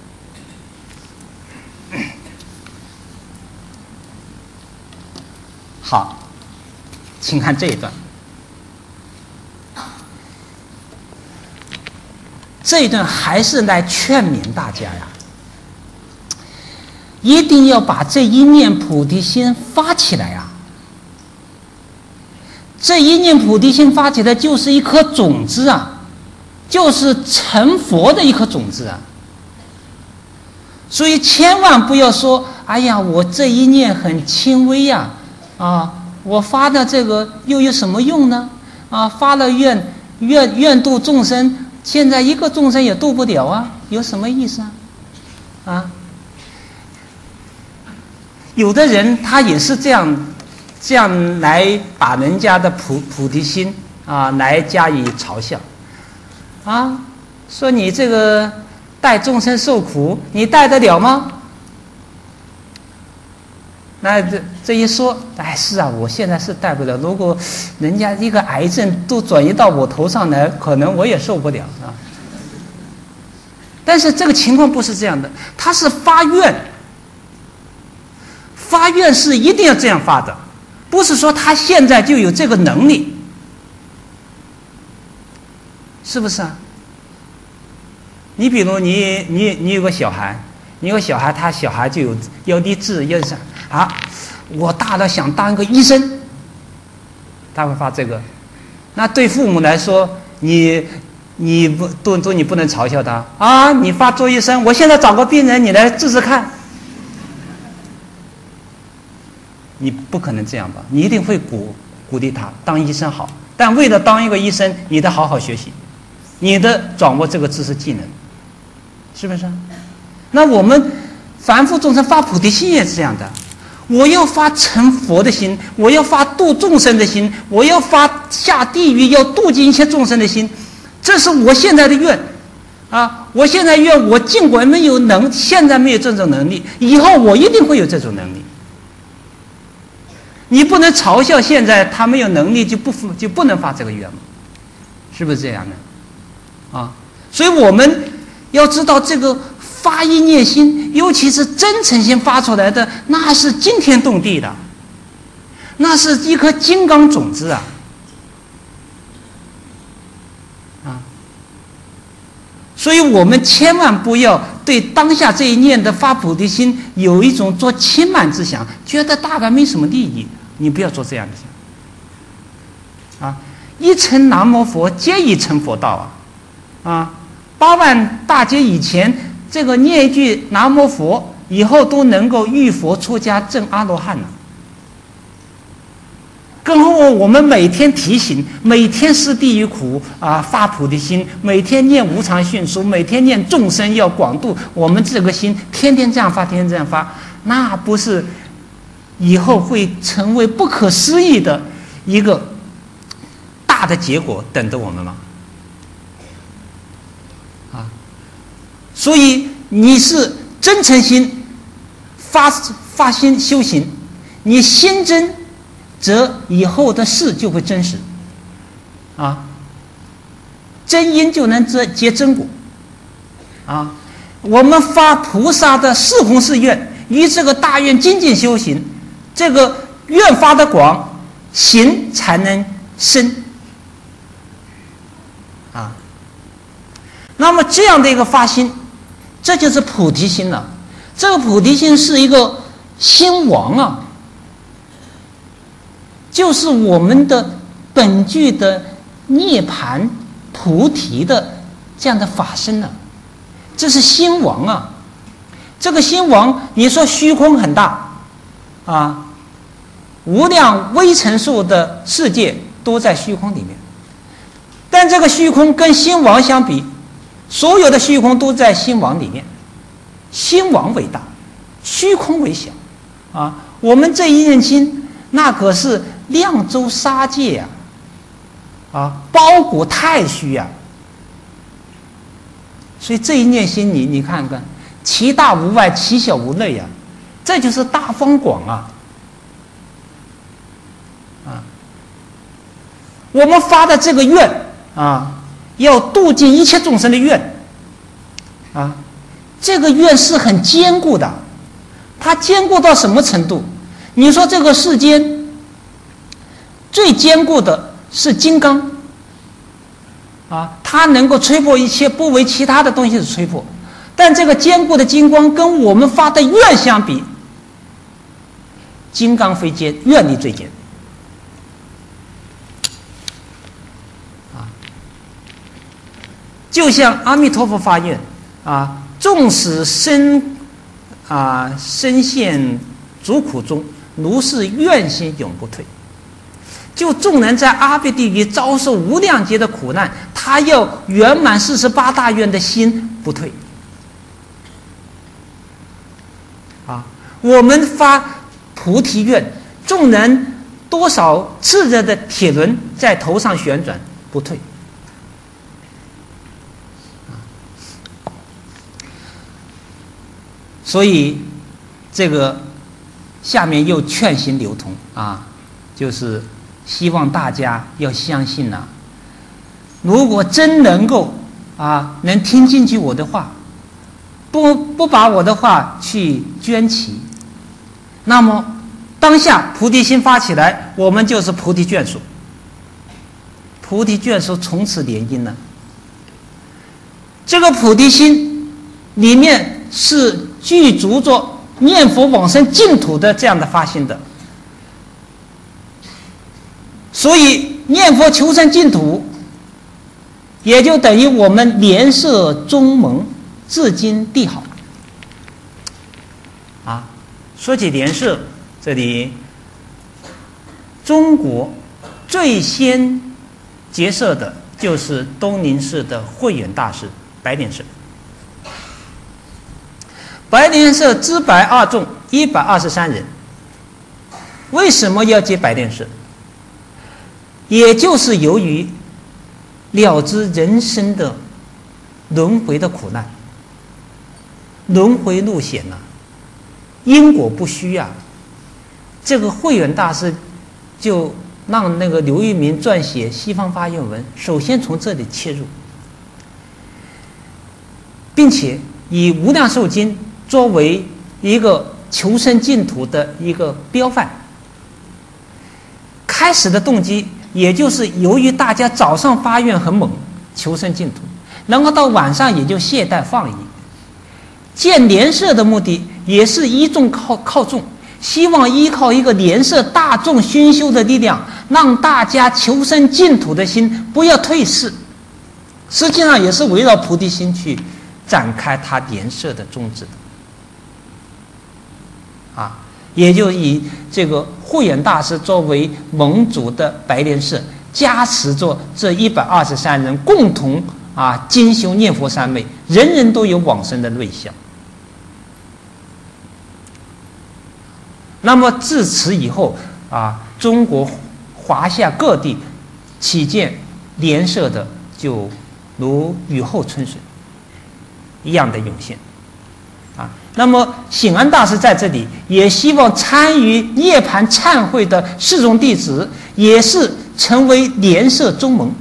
好，请看这一段。这一段还是来劝勉大家呀，一定要把这一念菩提心发起来啊！这一念菩提心发起来，就是一颗种子啊，就是成佛的一颗种子啊。所以千万不要说：“哎呀，我这一念很轻微呀，我发的这个又有什么用呢？发了愿度众生。”现在一个众生也度不了啊，有什么意思啊？有的人他也是这样来把人家的菩提心来加以嘲笑说你这个带众生受苦，你带得了吗？那这一说，是啊，我现在是带不了。如果人家一个癌症都转移到我头上来，可能我也受不了啊。但是这个情况不是这样的，他是发愿，发愿是一定要这样发的，不是说他现在就有这个能力，是不是啊？你比如你有个小孩，他小孩就要立志要想我大了想当一个医生，他会发这个。那对父母来说，你不能嘲笑他你发做医生，我现在找个病人你来治治看，你不可能这样吧？你一定会鼓励他当医生好，但为了当一个医生，你得好好学习，你得掌握这个知识技能，是不是？那我们凡夫众生发菩提心也是这样的。我要发成佛的心，我要发度众生的心，我要发下地狱要度尽一切众生的心，这是我现在的愿我现在愿，我尽管现在没有这种能力，以后我一定会有这种能力。你不能嘲笑现在他没有能力就不能发这个愿吗？是不是这样的所以我们要知道这个发一念心，尤其是真诚心发出来的，那是惊天动地的，那是一颗金刚种子所以我们千万不要对当下这一念的发菩提心有一种做轻慢之想，觉得大概没什么利益，你不要做这样的想一成南无佛，皆已成佛道8万大劫以前，这个念一句南无佛，以后都能够遇佛出家证阿罗汉了。更何况我们每天提醒，每天思地狱苦发菩提心，每天念无常训书，每天念众生要广度，我们这个心天天这样发，天天这样发，那不是以后会成为不可思议的一个大的结果等着我们吗？所以你是真诚心发心修行，你心真，则以后的事就会真实真因就能结真果我们发菩萨的四弘誓愿，于这个大愿精进修行，这个愿发的广，行才能深那么这样的一个发心，这就是菩提心了。这个菩提心是一个心王啊，就是我们的本具的涅槃菩提的这样的法身啊，这是心王啊。这个心王，你说虚空很大啊，无量微尘数的世界都在虚空里面，但这个虚空跟心王相比，所有的虚空都在心王里面，心王为大，虚空为小啊。我们这一念心，那可是量周沙界呀，包裹太虚呀。所以这一念心你看看，其大无外，其小无内呀，这就是大方广啊。我们发的这个愿啊，要度尽一切众生的愿啊，这个愿是很坚固的。它坚固到什么程度？你说这个世间最坚固的是金刚啊，它能够吹破一切，不为其他的东西所吹破。但这个坚固的金光跟我们发的愿相比，金刚非坚，愿力最坚。就像阿弥陀佛发愿啊，纵使身陷诸苦中，如是愿心永不退。就纵然在阿鼻地狱遭受无量劫的苦难，他要圆满48大愿的心不退。我们发菩提愿，纵然多少炽热的铁轮在头上旋转，不退。所以这个下面又劝行流通啊，就是希望大家要相信呐，如果真能够能听进去我的话，不把我的话去捐弃，那么当下菩提心发起来，我们就是菩提眷属，菩提眷属从此联姻了。这个菩提心里面是具足着念佛往生净土的这样的发心的，所以念佛求生净土，也就等于我们莲社宗盟，至今缔好。说起莲社，这里中国最先结社的就是东林寺的慧远大师白莲社。白莲社知白二众123人，为什么要结白莲社？也就是由于了知人生的轮回的苦难，轮回路险啊，因果不虚啊。这个慧远大师就让那个刘玉明撰写《西方发愿文》，首先从这里切入，并且以《无量寿经》作为一个求生净土的一个标范。开始的动机也就是由于大家早上发愿很猛，求生净土，然后到晚上也就懈怠放逸。建莲社的目的也是依众靠众，希望依靠一个莲社大众熏修的力量，让大家求生净土的心不要退逝。实际上也是围绕菩提心去展开他莲社的宗旨的。也就以这个慧远大师作为盟主的白莲社，加持着这123人共同精修念佛三昧，人人都有往生的瑞相。那么自此以后中国华夏各地起建莲社的就如雨后春笋一样的涌现。那么醒安大师在这里也希望参与涅槃忏悔的释众弟子也是成为莲社宗盟，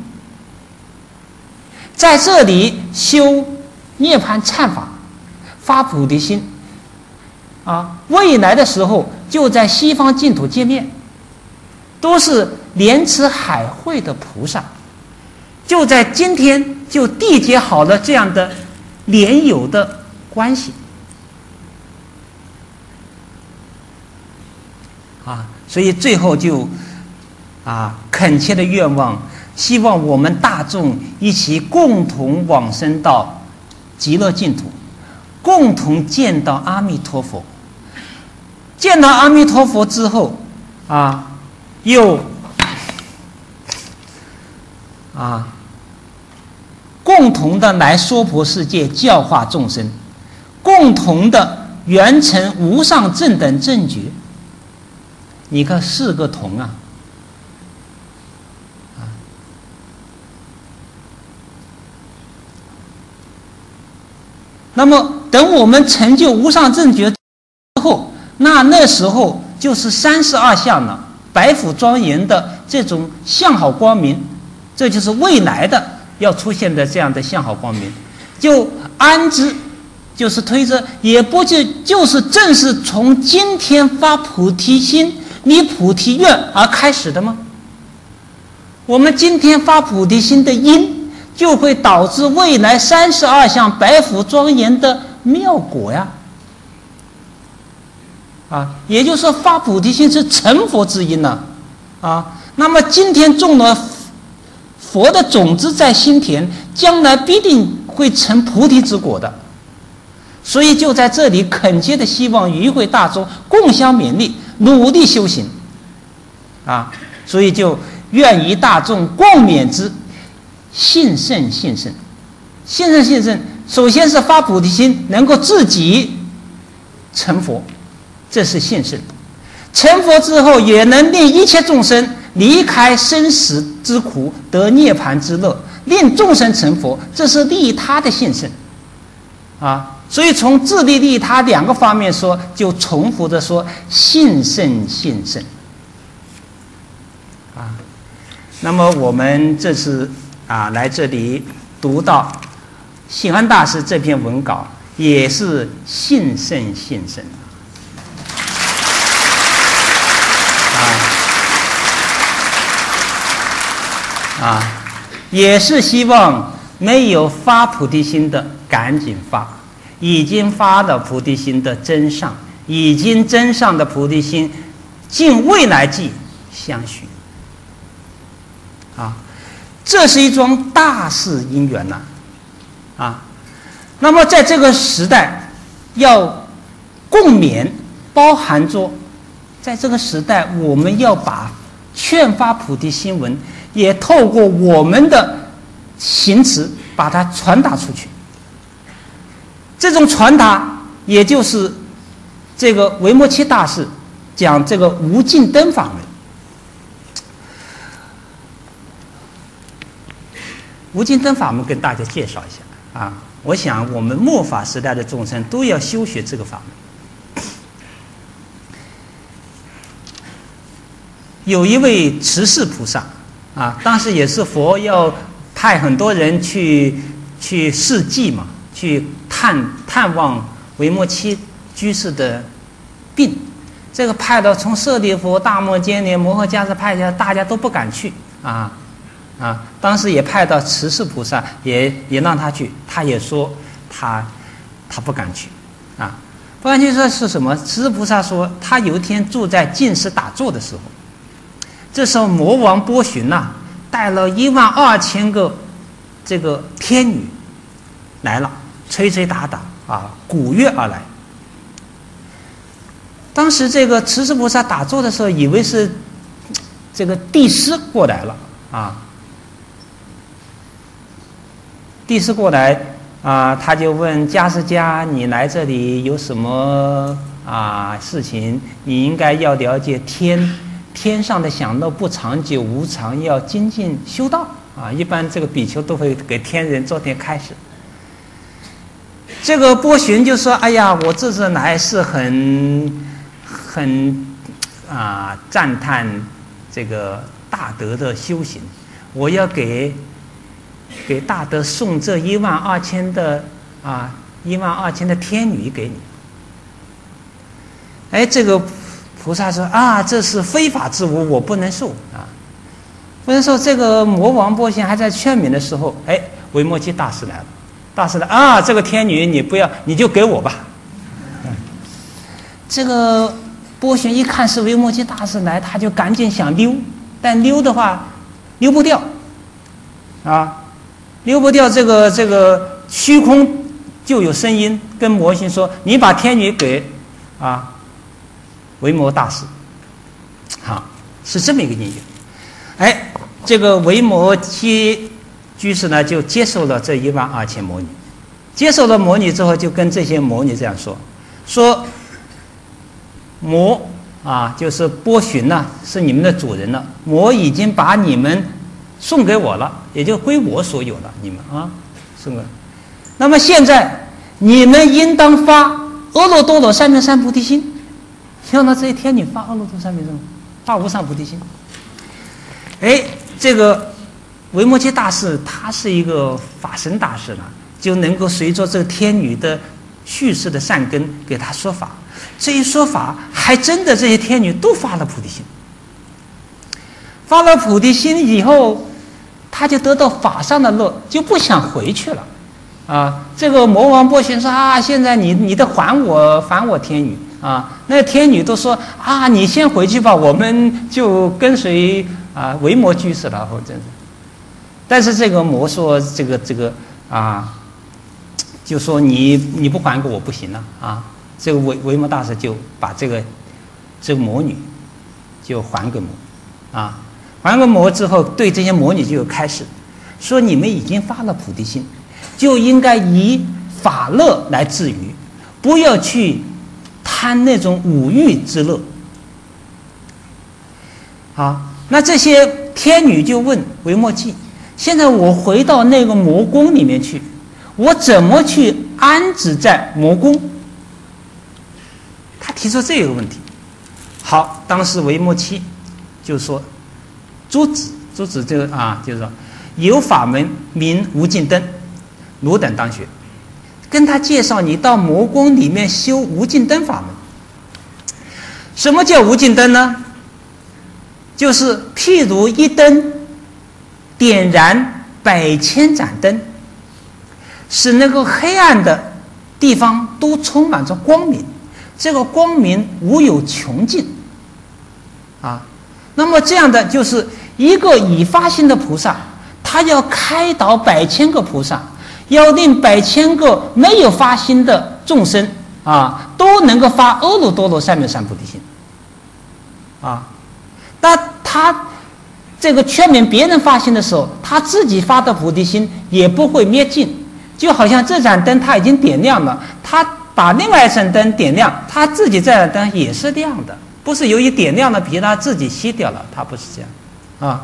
在这里修涅槃忏法，发菩提心未来的时候就在西方净土见面，都是莲池海会的菩萨， 就在今天就缔结好了这样的连友的关系啊，所以最后就恳切的愿望，希望我们大众一起共同往生到极乐净土，共同见到阿弥陀佛。见到阿弥陀佛之后又共同的来娑婆世界教化众生，共同的圆成无上正等正觉。你看4个同那么等我们成就无上正觉之后，那时候就是32相了，白虎庄严的这种相好光明，这就是未来的要出现的这样的相好光明，就安之，就是推着，也不就是正是从今天发菩提心、你菩提愿而开始的吗？我们今天发菩提心的因，就会导致未来32相白虎庄严的妙果呀！也就是说，发菩提心是成佛之因了那么今天种了佛的种子在心田，将来必定会成菩提之果的。所以就在这里恳切的希望与会大众共相勉励，努力修行所以就愿与大众共勉之，信圣信圣。信圣信圣，首先是发菩提心，能够自己成佛，这是信圣。成佛之后，也能令一切众生离开生死之苦，得涅槃之乐，令众生成佛，这是利他的信圣所以从自利利他2个方面说，就重复的说信圣信圣那么我们这次来这里读到显安大师这篇文稿，也是信圣信圣也是希望没有发菩提心的赶紧发，已经发了菩提心的真上，已经真上的菩提心，尽未来际相续这是一桩大事因缘那么在这个时代要共勉，包含着在这个时代我们要把劝发菩提心文也透过我们的行持把它传达出去。这种传达也就是这个维摩诘大师讲这个无尽灯法门。无尽灯法门跟大家介绍一下我想我们末法时代的众生都要修学这个法门。有一位持世菩萨当时也是佛要派很多人去示寂嘛，去探望维摩诘居士的病。这个派到从舍利弗、大摩犍连、摩诃迦叶派下来，大家都不敢去当时也派到持世菩萨，也让他去，他也说他不敢去不敢去说是什么？持世菩萨说，他有一天住在净室打坐的时候，这时候魔王波旬带了12000个这个天女来了，吹吹打打鼓乐而来。当时这个持世菩萨打坐的时候，以为是这个帝释过来了帝释过来他就问迦尸迦，你来这里有什么事情？你应该要了解天上的享乐不长久无常，要精进修道一般这个比丘都会给天人做点开示。这个波旬就说，哎呀，我这次来是很赞叹这个大德的修行，我要给大德送这12000的12000的天女给你。这个菩萨说这是非法之物，我不能受不是说这个魔王波旬还在劝勉的时候，哎，维摩诘大师来了，大师来啊，这个天女你不要，你就给我吧。这个波旬一看是维摩诘大师来，他就赶紧想溜，但溜的话溜不掉，啊，溜不掉这个虚空就有声音跟魔性说：“你把天女给维摩大师。”好，是这么一个因缘。哎，这个维摩诘居士呢就接受了这12000魔女，接受了魔女之后，就跟这些魔女这样说。魔就是波旬呢，是你们的主人了。魔已经把你们送给我了，也就归我所有了。你们送给。那么现在你们应当发阿耨多罗三藐三菩提心，让到这些天女发阿耨多罗三藐三，发无上菩提心。哎，这个维摩诘大师他是一个法身大师了，就能够随着这个天女的叙事的善根给他说法。这一说法，还真的这些天女都发了菩提心。发了菩提心以后，他就得到法上的乐，就不想回去了。这个魔王波旬说现在你得还我天女那天女都说你先回去吧，我们就跟随维摩居士了，或者是。但是这个魔说这个就说你不还给我不行了这个维摩大师就把这个魔女就还给魔还给魔之后，对这些魔女就有开示，说你们已经发了菩提心，就应该以法乐来自娱，不要去贪那种五欲之乐。那这些天女就问维摩诘：现在我回到那个魔宫里面去，我怎么去安置在魔宫？他提出这个问题。好，当时维摩诘就说：诸子这个就是说有法门名无尽灯，汝等当学。跟他介绍你到魔宫里面修无尽灯法门。什么叫无尽灯呢？就是譬如一灯点燃100,000盏灯，使那个黑暗的地方都充满着光明，这个光明无有穷尽那么这样的就是一个已发心的菩萨，他要开导100,000个菩萨，要令100,000个没有发心的众生都能够发阿耨多罗三藐三菩提心那他这个劝勉别人发心的时候，他自己发的菩提心也不会灭尽，就好像这盏灯他已经点亮了，他把另外一盏灯点亮，他自己这盏灯也是亮的，不是由于点亮了比他自己熄掉了，他不是这样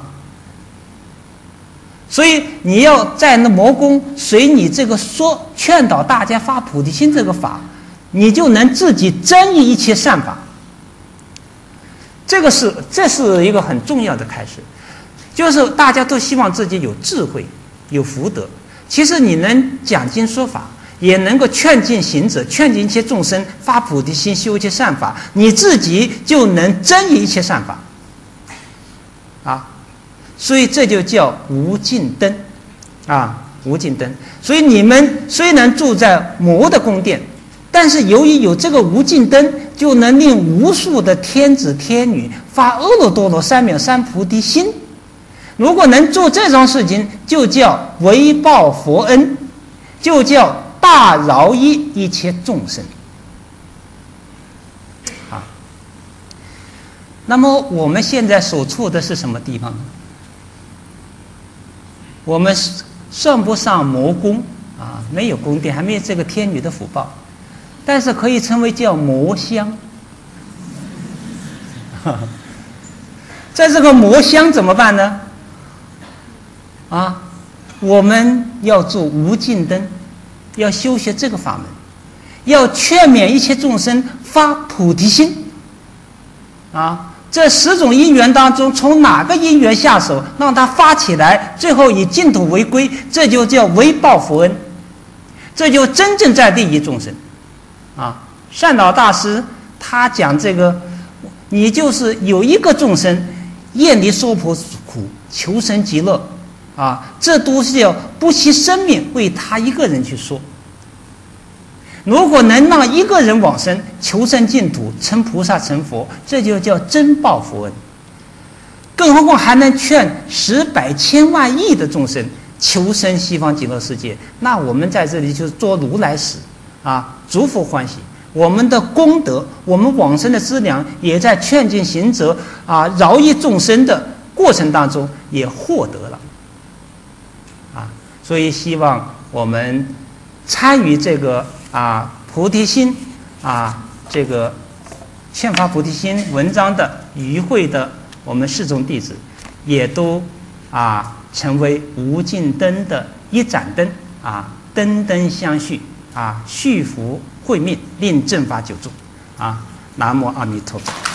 所以你要在那魔宫随你这个说劝导大家发菩提心这个法，你就能自己增益一切善法。这是一个很重要的开始，就是大家都希望自己有智慧有福德，其实你能讲经说法，也能够劝进行者，劝进一切众生发菩提心，修一切善法，你自己就能增益一切善法所以这就叫无尽灯无尽灯。所以你们虽然住在魔的宫殿，但是由于有这个无尽灯，就能令无数的天子天女发阿耨多罗三藐三菩提心。如果能做这种事情，就叫为报佛恩，就叫大饶益一切众生那么我们现在所处的是什么地方呢？我们算不上魔宫没有宫殿，还没有这个天女的福报，但是可以称为叫魔乡在这个魔乡怎么办呢？我们要做无尽灯，要修学这个法门，要劝勉一切众生发菩提心这10种因缘当中，从哪个因缘下手让它发起来，最后以净土为归，这就叫为报佛恩，这就真正在利益众生善导大师他讲这个，你就是有一个众生厌离娑婆苦， 求生极乐啊，这都是要不惜生命为他一个人去说。如果能让一个人往生，求生净土，成菩萨成佛，这就叫真报佛恩。更何况还能劝十百千万亿的众生求生西方极乐世界，那我们在这里就是做如来使啊，诸佛欢喜。我们的功德，我们往生的资粮，也在劝进行者啊，饶益众生的过程当中也获得了啊。所以希望我们参与这个菩提心这个劝发菩提心文章的与会的我们四众弟子，也都成为无尽灯的一盏灯灯灯相续续福慧命，令正法久住南无阿弥陀佛。